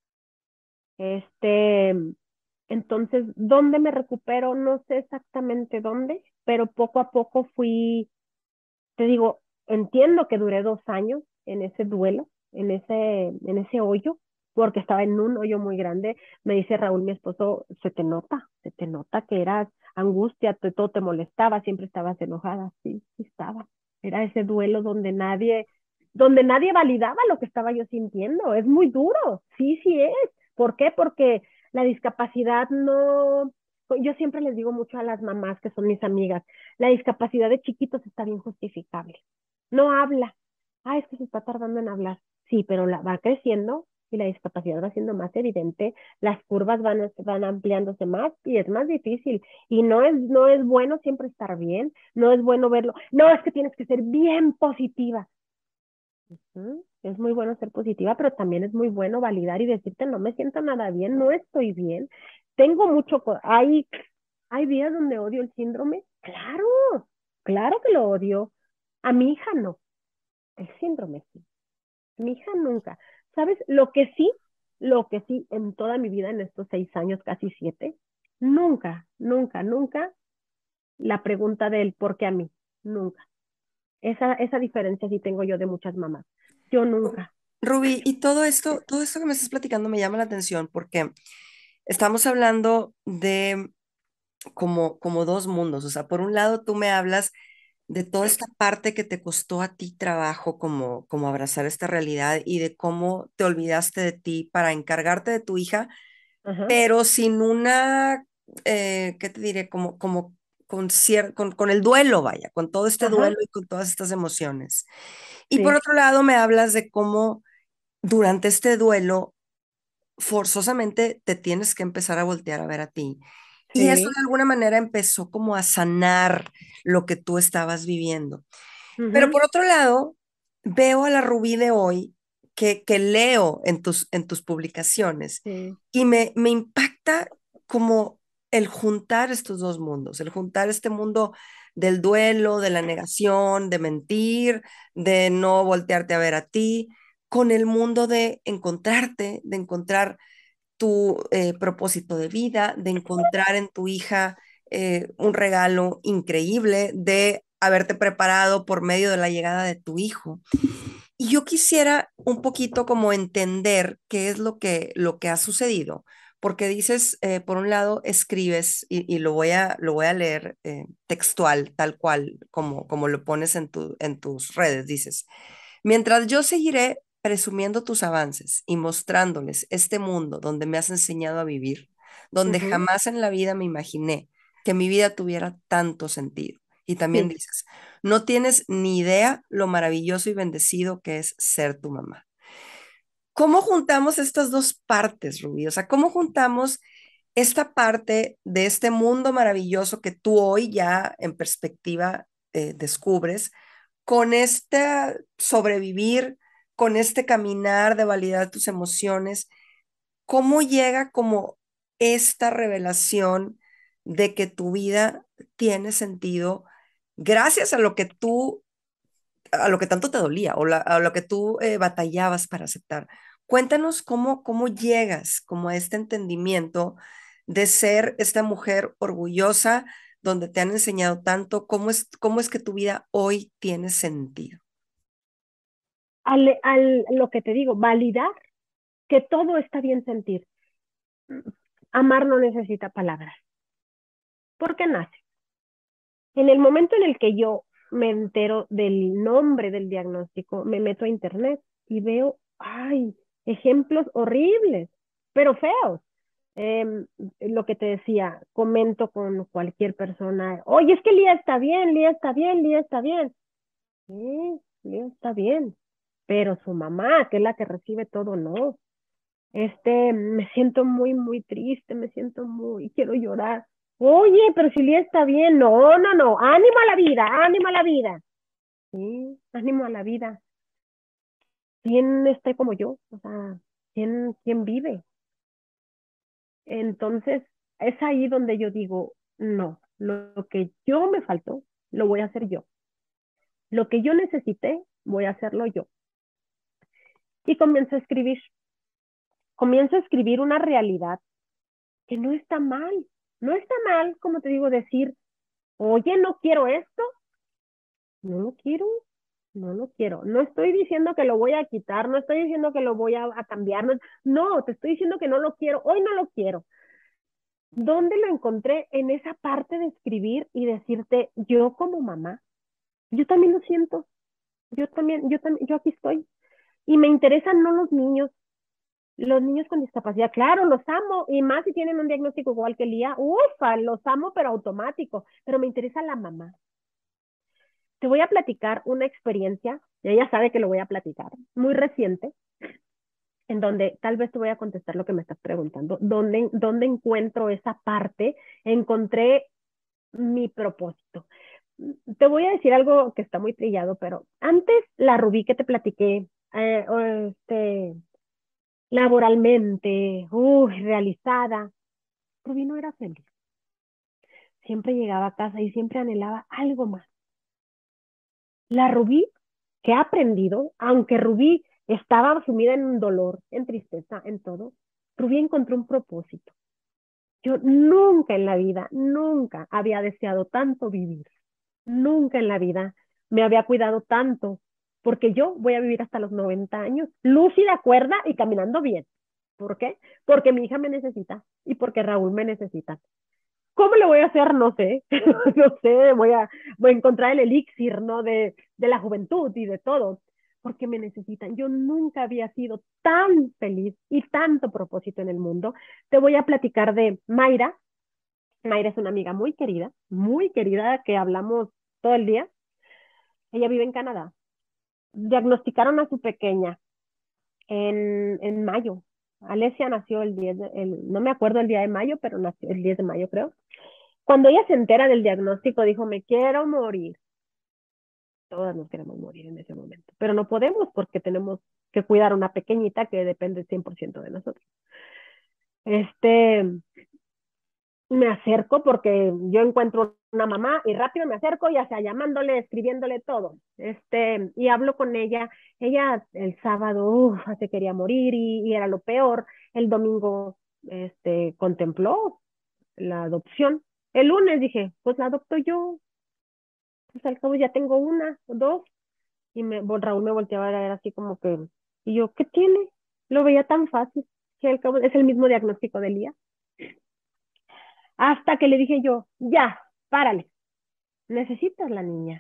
Este, entonces, ¿dónde me recupero? No sé exactamente dónde, pero poco a poco fui, te digo, entiendo que duré dos años en ese duelo, en ese, en ese hoyo, porque estaba en un hoyo muy grande. Me dice Raúl, mi esposo, se te nota, se te nota que eras angustia, te, todo te molestaba, siempre estabas enojada, sí, sí estaba. Era ese duelo donde nadie, donde nadie validaba lo que estaba yo sintiendo. Es muy duro, sí, sí es. ¿Por qué? Porque la discapacidad no, yo siempre les digo mucho a las mamás que son mis amigas, la discapacidad de chiquitos está bien justificable. No habla. Ah, es que se está tardando en hablar. Sí, pero la, va creciendo y la discapacidad va siendo más evidente, las curvas van, van ampliándose más y es más difícil. Y no es, no es bueno siempre estar bien, no es bueno verlo. No, es que tienes que ser bien positiva. Uh-huh. Es muy bueno ser positiva, pero también es muy bueno validar y decirte, no me siento nada bien, no estoy bien. Tengo mucho, hay, hay días donde odio el síndrome. Claro, claro que lo odio. A mi hija no, el síndrome sí. Mi hija nunca. ¿Sabes? Lo que sí, lo que sí en toda mi vida, en estos seis años, casi siete, nunca, nunca, nunca la pregunta del por qué a mí. Nunca. Esa, esa diferencia sí tengo yo de muchas mamás. Yo nunca. Rubí, y todo esto, todo esto que me estás platicando me llama la atención porque estamos hablando de como, como dos mundos. O sea, por un lado tú me hablas de toda esta parte que te costó a ti trabajo, como, como abrazar esta realidad y de cómo te olvidaste de ti para encargarte de tu hija, Ajá, pero sin una, eh, ¿qué te diré? Como, como con, cier- con, con el duelo, vaya, con todo este duelo ajá, y con todas estas emociones. Y por sí, otro lado me hablas de cómo durante este duelo forzosamente te tienes que empezar a voltear a ver a ti. Y eso sí. de alguna manera empezó como a sanar lo que tú estabas viviendo. Pero Ujú, por otro lado, veo a la Rubí de hoy que, que leo en tus, en tus publicaciones sí. y me, me impacta como el juntar estos dos mundos, el juntar este mundo del duelo, de la negación, de mentir, de no voltearte a ver a ti, con el mundo de encontrarte, de encontrar tu eh, propósito de vida, de encontrar en tu hija eh, un regalo increíble, de haberte preparado por medio de la llegada de tu hijo. Y yo quisiera un poquito como entender qué es lo que, lo que ha sucedido, porque dices, eh, por un lado, escribes, y, y lo, voy a, lo voy a leer eh, textual, tal cual, como, como lo pones en, tu, en tus redes, dices, mientras yo seguiré presumiendo tus avances y mostrándoles este mundo donde me has enseñado a vivir, donde Ujú, jamás en la vida me imaginé que mi vida tuviera tanto sentido. Y también sí. dices, no tienes ni idea lo maravilloso y bendecido que es ser tu mamá. ¿Cómo juntamos estas dos partes, Rubí? O sea, ¿cómo juntamos esta parte de este mundo maravilloso que tú hoy ya en perspectiva eh, descubres con este sobrevivir, con este caminar de validar tus emociones? ¿Cómo llega como esta revelación de que tu vida tiene sentido gracias a lo que tú, a lo que tanto te dolía o la- a lo que tú eh, batallabas para aceptar? Cuéntanos cómo, cómo llegas como a este entendimiento de ser esta mujer orgullosa donde te han enseñado tanto, cómo es, cómo es que tu vida hoy tiene sentido. Al, al, lo que te digo, validar que todo está bien sentir. Amar no necesita palabras, porque nace. En el momento en el que yo me entero del nombre del diagnóstico, me meto a internet y veo, ay, ejemplos horribles, pero feos. Eh, lo que te decía, comento con cualquier persona, oye, es que Lía está bien, Lía está bien, Lía está bien. Sí, Lía está bien, pero su mamá, que es la que recibe todo, no. Este, me siento muy, muy triste, me siento muy, quiero llorar. Oye, pero si Lía está bien, no, no, no, ánimo a la vida, ánimo a la vida. Sí, ánimo a la vida. ¿Quién está como yo? O sea, ¿quién, quién vive? Entonces, es ahí donde yo digo, no, lo que yo me faltó, lo voy a hacer yo. Lo que yo necesité, voy a hacerlo yo. Y comienzo a escribir, comienzo a escribir una realidad que no está mal. No está mal, como te digo, decir, oye, no quiero esto, no lo quiero, no lo quiero. No estoy diciendo que lo voy a quitar, no estoy diciendo que lo voy a, a cambiar, no, no, te estoy diciendo que no lo quiero, hoy no lo quiero. ¿Dónde lo encontré? En esa parte de escribir y decirte, yo como mamá, Yo también lo siento, yo también, yo también, yo aquí estoy. Y me interesan no los niños, los niños con discapacidad, claro, los amo, y más si tienen un diagnóstico igual que Lía, ufa, los amo, pero automático, pero me interesa la mamá. Te voy a platicar una experiencia, y ella sabe que lo voy a platicar, muy reciente, en donde tal vez te voy a contestar lo que me estás preguntando. ¿Dónde, dónde encuentro esa parte? Encontré mi propósito. Te voy a decir algo que está muy trillado, pero antes la Rubí que te platiqué, eh, este, laboralmente, uy, realizada, Rubí no era feliz. Siempre llegaba a casa y siempre anhelaba algo más. La Rubí que ha aprendido, aunque Rubí estaba sumida en dolor, en tristeza, en todo, Rubí encontró un propósito. Yo nunca en la vida, nunca había deseado tanto vivir. Nunca en la vida me había cuidado tanto, porque yo voy a vivir hasta los noventa años, lúcida, cuerda y caminando bien. ¿Por qué? Porque mi hija me necesita y porque Raúl me necesita. ¿Cómo le voy a hacer? No sé, no sé, voy a, voy a encontrar el elixir, ¿no? De, de la juventud y de todo, porque me necesitan. Yo nunca había sido tan feliz y tanto propósito en el mundo. Te voy a platicar de Mayra. Mayra es una amiga muy querida, muy querida, que hablamos todo el día. Ella vive en Canadá. Diagnosticaron a su pequeña en, en mayo. Alesia nació el diez, de, el, no me acuerdo el día de mayo, pero nació el diez de mayo, creo. Cuando ella se entera del diagnóstico, dijo, me quiero morir. Todas nos queremos morir en ese momento, pero no podemos porque tenemos que cuidar a una pequeñita que depende cien por ciento de nosotros. Este, me acerco porque yo encuentro una mamá y rápido me acerco, ya sea llamándole, escribiéndole todo. Este, y hablo con ella. Ella el sábado, uf, se quería morir y, y era lo peor. El domingo, este, contempló la adopción. El lunes dije, pues la adopto yo. Pues al cabo ya tengo una o dos. Y me, Raúl me volteaba a ver así como que, y yo, ¿qué tiene? Lo veía tan fácil. Que al cabo es el mismo diagnóstico de Lía. Hasta que le dije yo, ya, párale, necesitas la niña.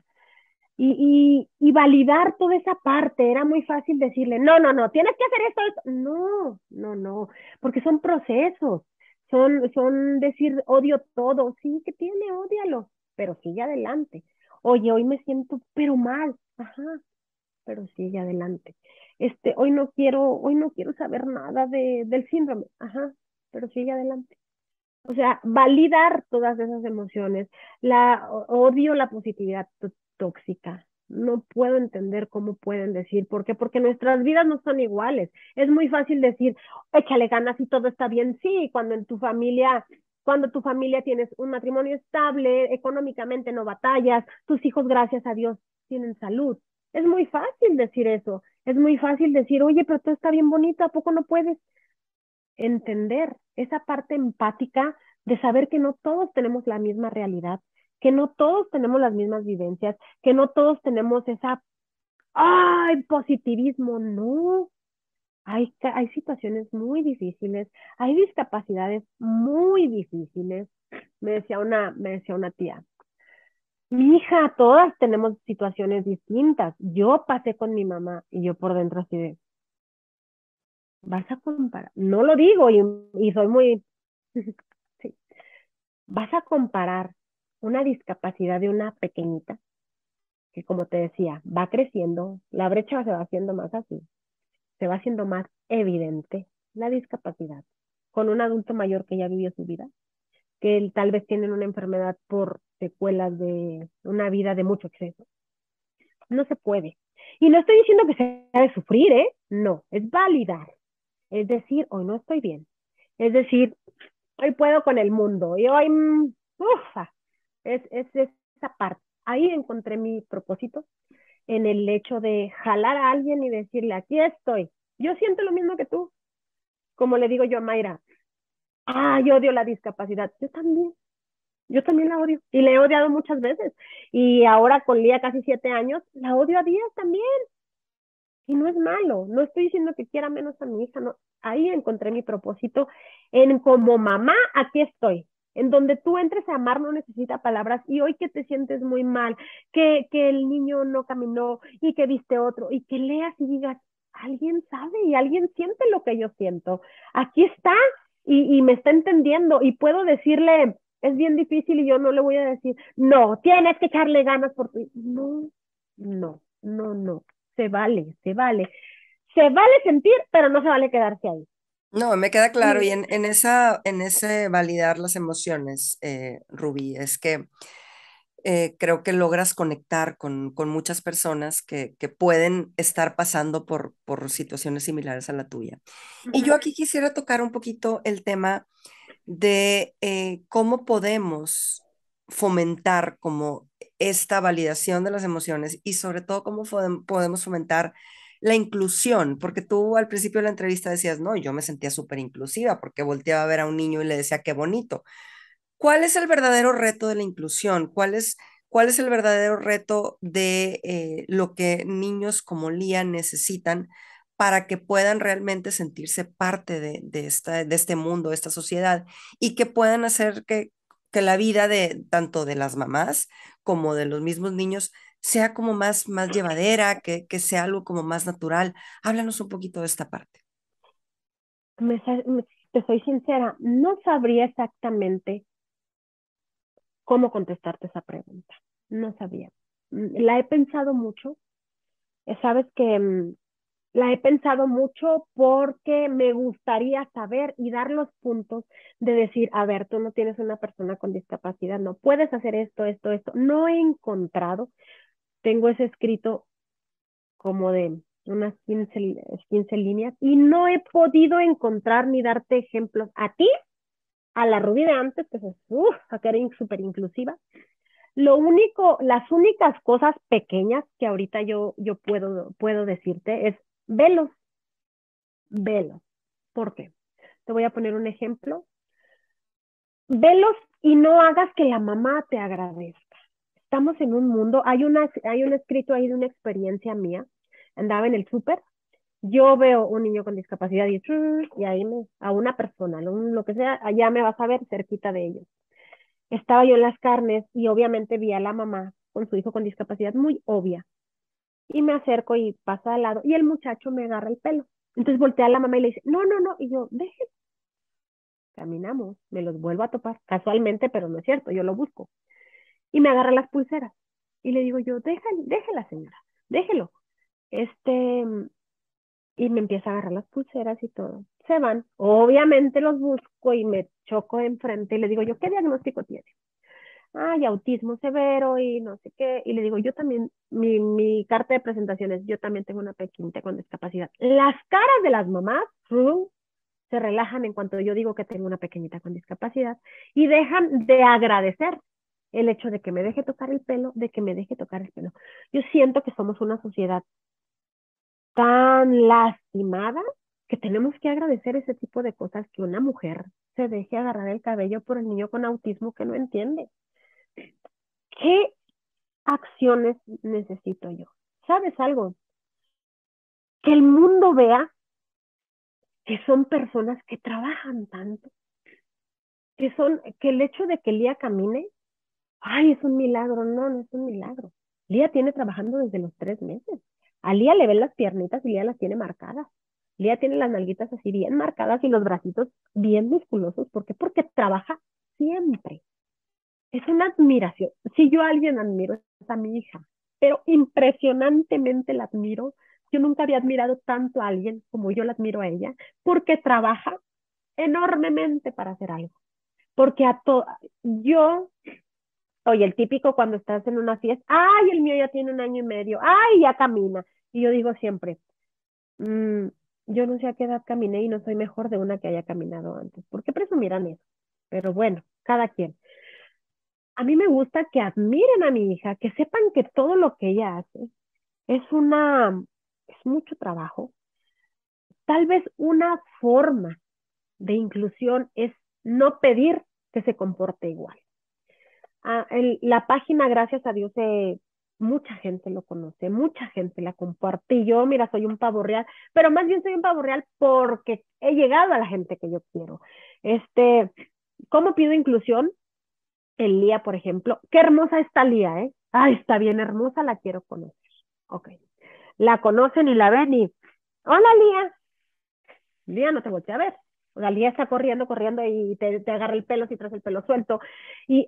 Y, y, y validar toda esa parte, era muy fácil decirle, no, no, no, tienes que hacer esto, esto. No, no, no, porque son procesos, son, son decir, odio todo, sí, que tiene, ódialo, pero sigue adelante. Oye, hoy me siento, pero mal, ajá, pero sigue adelante. Este, hoy no quiero, hoy no quiero saber nada de, del síndrome, ajá, pero sigue adelante. O sea, validar todas esas emociones. La odio la positividad tóxica. No puedo entender cómo pueden decir, ¿por qué? Porque nuestras vidas no son iguales. Es muy fácil decir, échale ganas y todo está bien. Sí, cuando en tu familia, cuando tu familia tienes un matrimonio estable, económicamente no batallas, tus hijos, gracias a Dios, tienen salud. Es muy fácil decir eso. Es muy fácil decir, oye, pero todo está bien bonito, ¿a poco no puedes? Entender esa parte empática de saber que no todos tenemos la misma realidad, que no todos tenemos las mismas vivencias, que no todos tenemos esa, ay, positivismo, no. Hay, hay situaciones muy difíciles, hay discapacidades muy difíciles. Me decía una, me decía una tía, mi hija, todas tenemos situaciones distintas. Yo pasé con mi mamá y yo por dentro así de, vas a comparar. No lo digo y, y soy muy, sí, vas a comparar una discapacidad de una pequeñita, que como te decía, va creciendo, la brecha se va haciendo más así, se va haciendo más evidente la discapacidad con un adulto mayor que ya vivió su vida, que él, tal vez tienen una enfermedad por secuelas de una vida de mucho exceso. No se puede. Y no estoy diciendo que sea de sufrir, ¿eh? No, es validar. Es decir, hoy no estoy bien. Es decir, hoy puedo con el mundo y hoy, mm, ufa, es, es esa parte. Ahí encontré mi propósito en el hecho de jalar a alguien y decirle, aquí estoy. Yo siento lo mismo que tú, como le digo yo a Mayra, ah, yo odio la discapacidad. Yo también, yo también la odio y la he odiado muchas veces. Y ahora con Lía casi siete años, la odio a días también. Y no es malo, no estoy diciendo que quiera menos a mi hija, no. Ahí encontré mi propósito en como mamá, aquí estoy. En donde tú entres a amar no necesita palabras y hoy que te sientes muy mal, que, que el niño no caminó y que viste otro y que leas y digas, alguien sabe y alguien siente lo que yo siento. Aquí está y, y me está entendiendo y puedo decirle, es bien difícil y yo no le voy a decir, no, tienes que echarle ganas por tu... No, no, no, no, se vale, se vale. Se vale sentir, pero no se vale quedarse ahí. No, me queda claro, y Y en, en esa, en ese validar las emociones, eh, Rubí, es que eh, creo que logras conectar con, con muchas personas que, que pueden estar pasando por, por situaciones similares a la tuya. Y yo aquí quisiera tocar un poquito el tema de eh, cómo podemos fomentar como esta validación de las emociones y sobre todo cómo fodem- podemos fomentar la inclusión, porque tú al principio de la entrevista decías, no, yo me sentía súper inclusiva porque volteaba a ver a un niño y le decía, qué bonito. ¿Cuál es el verdadero reto de la inclusión? ¿Cuál es, cuál es el verdadero reto de eh, lo que niños como Lía necesitan para que puedan realmente sentirse parte de, de, esta, de este mundo, de esta sociedad, y que puedan hacer que, que la vida de tanto de las mamás como de los mismos niños sea como más, más llevadera, que, que sea algo como más natural? Háblanos un poquito de esta parte. me, me, te soy sincera, no sabría exactamente cómo contestarte esa pregunta. No sabía. Mm, La he pensado mucho. Eh, Sabes que mm, la he pensado mucho porque me gustaría saber y dar los puntos de decir, a ver, tú no tienes una persona con discapacidad, no puedes hacer esto, esto, esto. No he encontrado, tengo ese escrito como de unas quince li- quince líneas y no he podido encontrar ni darte ejemplos a ti, a la Rubí de antes, que es uf, que era súper inclusiva. Lo único, las únicas cosas pequeñas que ahorita yo, yo puedo, puedo decirte es velos, velos. ¿Por qué? Te voy a poner un ejemplo. Velos y no hagas que la mamá te agradezca. Estamos en un mundo, hay, una, hay un escrito ahí de una experiencia mía. Andaba en el súper, yo veo un niño con discapacidad y, y ahí me, a una persona, lo, lo que sea, allá me vas a ver cerquita de ellos. Estaba yo en las carnes y obviamente vi a la mamá con su hijo con discapacidad muy obvia. Y me acerco y pasa al lado y el muchacho me agarra el pelo. Entonces voltea a la mamá y le dice, no, no, no. Y yo, deje, caminamos, me los vuelvo a topar, casualmente, pero no es cierto, yo lo busco. Y me agarra las pulseras. Y le digo yo, déjala, déjela, señora, déjelo. Este, y me empieza a agarrar las pulseras y todo. Se van. Obviamente los busco y me choco enfrente y le digo yo, ¿qué diagnóstico tiene? Ay, autismo severo y no sé qué. Y le digo, yo también, mi, mi carta de presentaciones, yo también tengo una pequeñita con discapacidad. Las caras de las mamás ¡rum! Se relajan en cuanto yo digo que tengo una pequeñita con discapacidad y dejan de agradecer el hecho de que me deje tocar el pelo, de que me deje tocar el pelo. Yo siento que somos una sociedad tan lastimada que tenemos que agradecer ese tipo de cosas, que una mujer se deje agarrar el cabello por el niño con autismo que no entiende. ¿Qué acciones necesito yo? ¿Sabes algo? Que el mundo vea que son personas que trabajan tanto, que son, que el hecho de que Lía camine, ay, es un milagro. No, no es un milagro. Lía tiene trabajando desde los tres meses. A Lía le ven las piernitas y Lía las tiene marcadas. Lía tiene las nalguitas así bien marcadas y los bracitos bien musculosos. ¿Por qué? Porque trabaja siempre. Es una admiración. Si yo a alguien admiro, es a mi hija, pero impresionantemente la admiro. Yo nunca había admirado tanto a alguien como yo la admiro a ella, porque trabaja enormemente para hacer algo. Porque a todo, yo, oye, el típico cuando estás en una fiesta, ay, el mío ya tiene un año y medio, ay, ya camina. Y yo digo siempre, mmm, yo no sé a qué edad caminé y no soy mejor de una que haya caminado antes. ¿Por qué presumirán eso? Pero bueno, cada quien. A mí me gusta que admiren a mi hija, que sepan que todo lo que ella hace es una, es mucho trabajo. Tal vez una forma de inclusión es no pedir que se comporte igual. Ah, el, la página, gracias a Dios, eh, mucha gente lo conoce, mucha gente la comparte. Y yo, mira, soy un pavo real, pero más bien soy un pavo real porque he llegado a la gente que yo quiero. Este, ¿Cómo pido inclusión? En Lía, por ejemplo. Qué hermosa está Lía, ¿eh? Ay, está bien hermosa, la quiero conocer. Ok. La conocen y la ven y, hola Lía. Lía no te voltea a ver. O sea, Lía está corriendo, corriendo y te, te agarra el pelo si traes el pelo suelto. Y,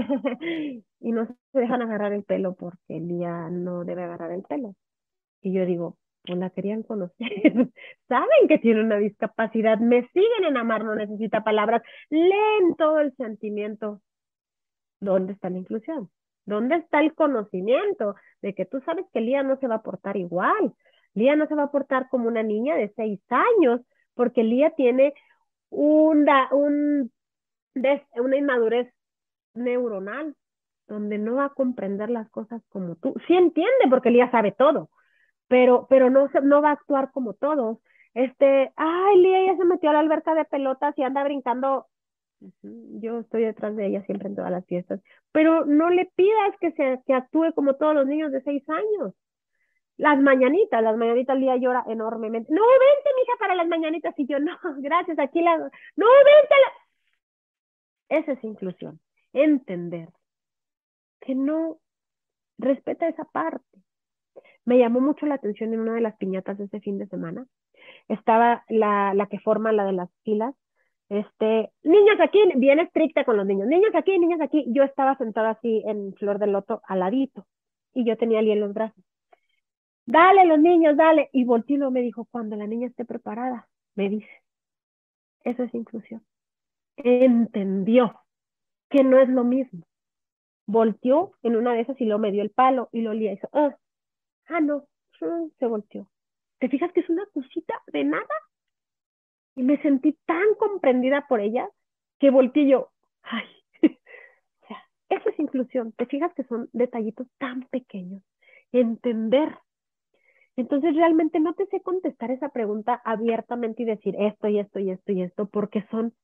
y no se dejan agarrar el pelo porque Lía no debe agarrar el pelo. Y yo digo, pues la querían conocer. Saben que tiene una discapacidad, me siguen en amar, no necesita palabras. Leen todo el sentimiento. ¿Dónde está la inclusión? ¿Dónde está el conocimiento de que tú sabes que Lía no se va a portar igual? Lía no se va a portar como una niña de seis años, porque Lía tiene una, un, des, una inmadurez neuronal, donde no va a comprender las cosas como tú. Sí entiende, porque Lía sabe todo, pero, pero no, se, no va a actuar como todos. Este, ay, Lía ya se metió a la alberca de pelotas y anda brincando. Yo estoy detrás de ella siempre en todas las fiestas, pero no le pidas que, se, que actúe como todos los niños de seis años. Las mañanitas, las mañanitas, Lía llora enormemente. No, vente, mija, para las mañanitas. Y yo, no, gracias, aquí la... No, vente. La... Esa es inclusión. Entender que no respeta esa parte. Me llamó mucho la atención en una de las piñatas de ese fin de semana. Estaba la, la que forma la de las filas. Este, niños aquí, bien estricta con los niños, niños aquí, niños aquí. Yo estaba sentada así en Flor de Loto, al ladito, y yo tenía a Lee en los brazos. Dale, los niños, dale. Y Voltilo me dijo, cuando la niña esté preparada, me dice, eso es inclusión. Entendió que no es lo mismo. Volteó en una de esas y luego me dio el palo y lo Lía hizo, ah, ah, no, se volteó. ¿Te fijas que es una cosita de nada? Y me sentí tan comprendida por ella que volteé yo, ay, o sea, eso es inclusión. Te fijas que son detallitos tan pequeños. Entender. Entonces realmente no te sé contestar esa pregunta abiertamente y decir esto y esto y esto y esto, porque son,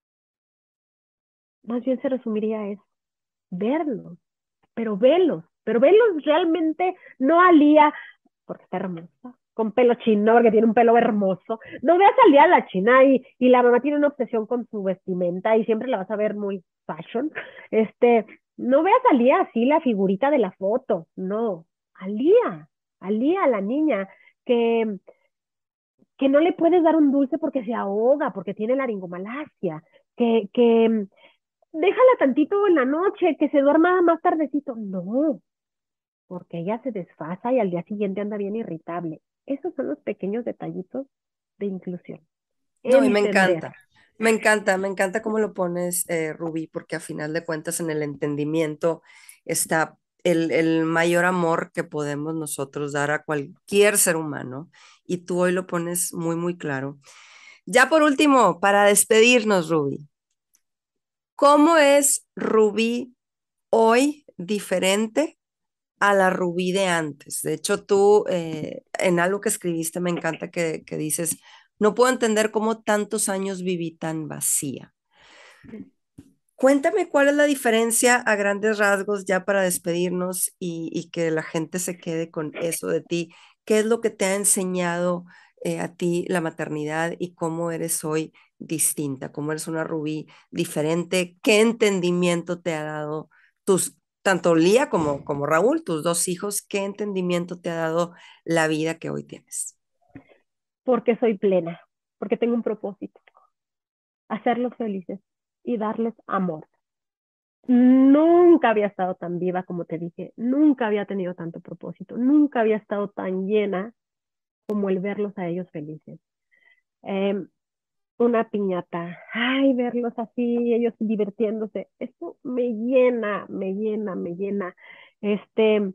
más bien se resumiría a eso, verlos, pero velos, pero velos realmente, no a Lía, porque está hermosa, con pelo chino, porque tiene un pelo hermoso. No veas a Lía a la china y, y la mamá tiene una obsesión con su vestimenta y siempre la vas a ver muy fashion. Este, no veas a Lía así, la figurita de la foto, no, a Lía, a Lía, a la niña, que, que no le puedes dar un dulce porque se ahoga, porque tiene laringomalacia, que, que déjala tantito en la noche, que se duerma más tardecito. No, porque ella se desfasa y al día siguiente anda bien irritable. Esos son los pequeños detallitos de inclusión. No, y me Entender. encanta, me encanta, me encanta cómo lo pones, eh, Rubí, porque a final de cuentas en el entendimiento está el, el mayor amor que podemos nosotros dar a cualquier ser humano, y tú hoy lo pones muy, muy claro. Ya por último, para despedirnos, Rubí, ¿cómo es Rubí hoy diferente a la Rubí de antes? De hecho, tú eh, en algo que escribiste me encanta que, que dices, no puedo entender cómo tantos años viví tan vacía. Cuéntame cuál es la diferencia a grandes rasgos ya para despedirnos y, y que la gente se quede con eso de ti. ¿Qué es lo que te ha enseñado eh, a ti la maternidad y cómo eres hoy distinta? ¿Cómo eres una Rubí diferente? ¿Qué entendimiento te ha dado tus, tanto Lía como, como Raúl, tus dos hijos? ¿Qué entendimiento te ha dado la vida que hoy tienes? Porque soy plena, porque tengo un propósito, hacerlos felices y darles amor. Nunca había estado tan viva como te dije, nunca había tenido tanto propósito, nunca había estado tan llena como el verlos a ellos felices. Eh, una piñata, ay, verlos así, ellos divirtiéndose, esto me llena, me llena, me llena, este,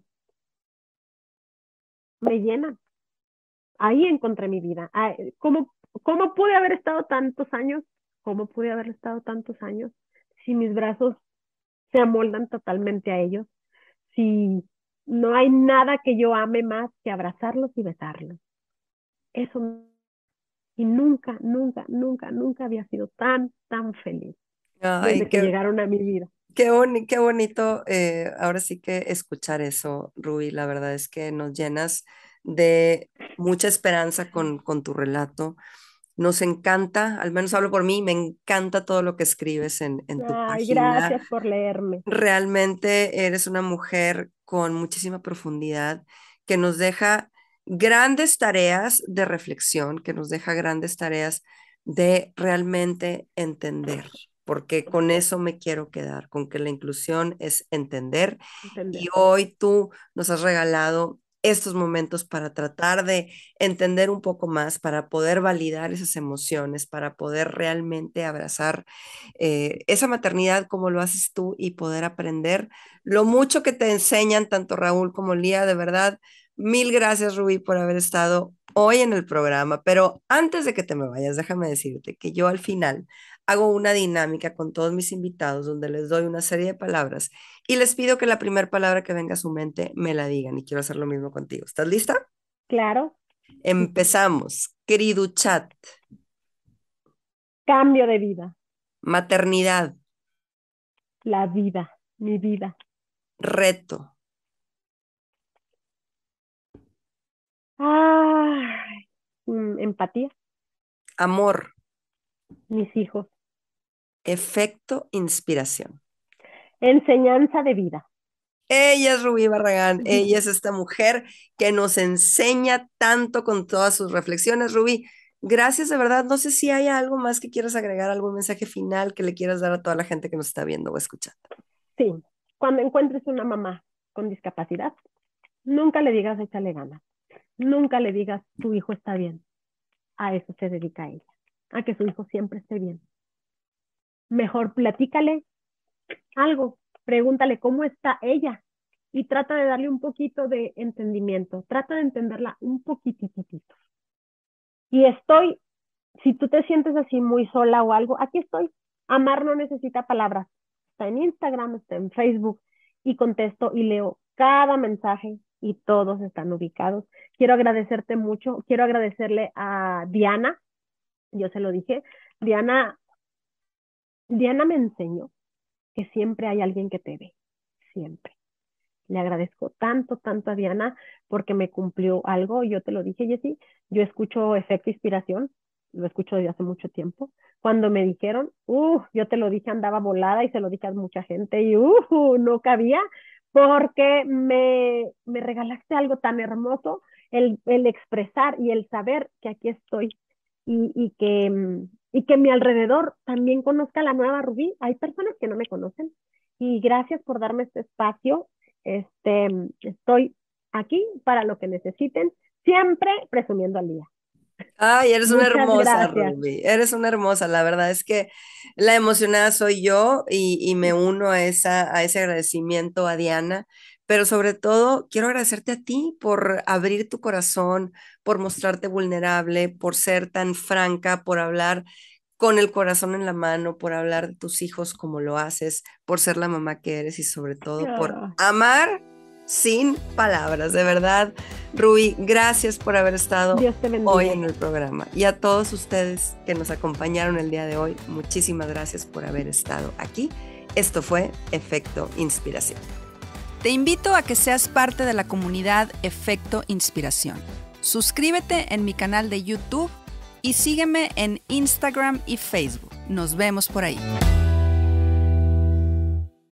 me llena. Ahí encontré mi vida. Ay, ¿cómo, ¿Cómo pude haber estado tantos años? ¿Cómo pude haber estado tantos años si mis brazos se amoldan totalmente a ellos? Si no hay nada que yo ame más que abrazarlos y besarlos. Eso, y nunca, nunca, nunca, nunca había sido tan, tan feliz Ay, desde que qué, llegaron a mi vida. Qué, boni- qué bonito, eh, ahora sí que escuchar eso, Rubí. La verdad es que nos llenas de mucha esperanza con, con tu relato. Nos encanta, al menos hablo por mí, me encanta todo lo que escribes en, en tu Ay, página. gracias por leerme. Realmente eres una mujer con muchísima profundidad que nos deja grandes tareas de reflexión, que nos deja grandes tareas de realmente entender, porque con eso me quiero quedar, con que la inclusión es entender. Y Entender. hoy tú nos has regalado estos momentos para tratar de entender un poco más, para poder validar esas emociones, para poder realmente abrazar eh, esa maternidad como lo haces tú y poder aprender lo mucho que te enseñan tanto Raúl como Lía, de verdad. Mil gracias, Rubí, por haber estado hoy en el programa. Pero antes de que te me vayas, déjame decirte que yo al final hago una dinámica con todos mis invitados donde les doy una serie de palabras y les pido que la primera palabra que venga a su mente me la digan y quiero hacer lo mismo contigo. ¿Estás lista? Claro. Empezamos. Querido chat. Cambio de vida. Maternidad. La vida. Mi vida. Reto. Ay, mm, empatía. Amor. Mis hijos. Efecto inspiración. Enseñanza de vida. Ella es Rubí Barragán, ella es esta mujer que nos enseña tanto con todas sus reflexiones. Rubí, gracias de verdad. No sé si hay algo más que quieras agregar, algún mensaje final que le quieras dar a toda la gente que nos está viendo o escuchando. Sí, cuando encuentres una mamá con discapacidad, nunca le digas échale ganas. Nunca le digas tu hijo está bien. A eso se dedica ella, a que su hijo siempre esté bien. Mejor platícale algo, pregúntale cómo está ella y trata de darle un poquito de entendimiento, trata de entenderla un poquititito. Y estoy, si tú te sientes así muy sola o algo, aquí estoy. Amar no necesita palabras. Está en Instagram, está en Facebook y contesto y leo cada mensaje y todos están ubicados. Quiero agradecerte mucho, quiero agradecerle a Diana, yo se lo dije, Diana, Diana me enseñó que siempre hay alguien que te ve, siempre. Le agradezco tanto, tanto a Diana porque me cumplió algo. Yo te lo dije, Jessy, yo escucho Efecto Inspiración, lo escucho desde hace mucho tiempo. Cuando me dijeron, uh, yo te lo dije, andaba volada y se lo dije a mucha gente y uh, no cabía porque me, me regalaste algo tan hermoso, el, el expresar y el saber que aquí estoy y, y, que, y que mi alrededor también conozca la nueva Rubí. Hay personas que no me conocen y gracias por darme este espacio. Este, estoy aquí para lo que necesiten, siempre presumiendo al día. Ay, eres una Muchas hermosa, gracias. Ruby. Eres una hermosa. La verdad es que la emocionada soy yo y, y me uno a, esa, a ese agradecimiento a Diana, pero sobre todo quiero agradecerte a ti por abrir tu corazón, por mostrarte vulnerable, por ser tan franca, por hablar con el corazón en la mano, por hablar de tus hijos como lo haces, por ser la mamá que eres y sobre todo por Ah, amar sin palabras. De verdad, Rubí, gracias por haber estado Dios te hoy bendiga. en el programa. Y a todos ustedes que nos acompañaron el día de hoy, muchísimas gracias por haber estado aquí. Esto fue Efecto Inspiración. Te invito a que seas parte de la comunidad Efecto Inspiración. Suscríbete en mi canal de YouTube y sígueme en Instagram y Facebook. Nos vemos por ahí.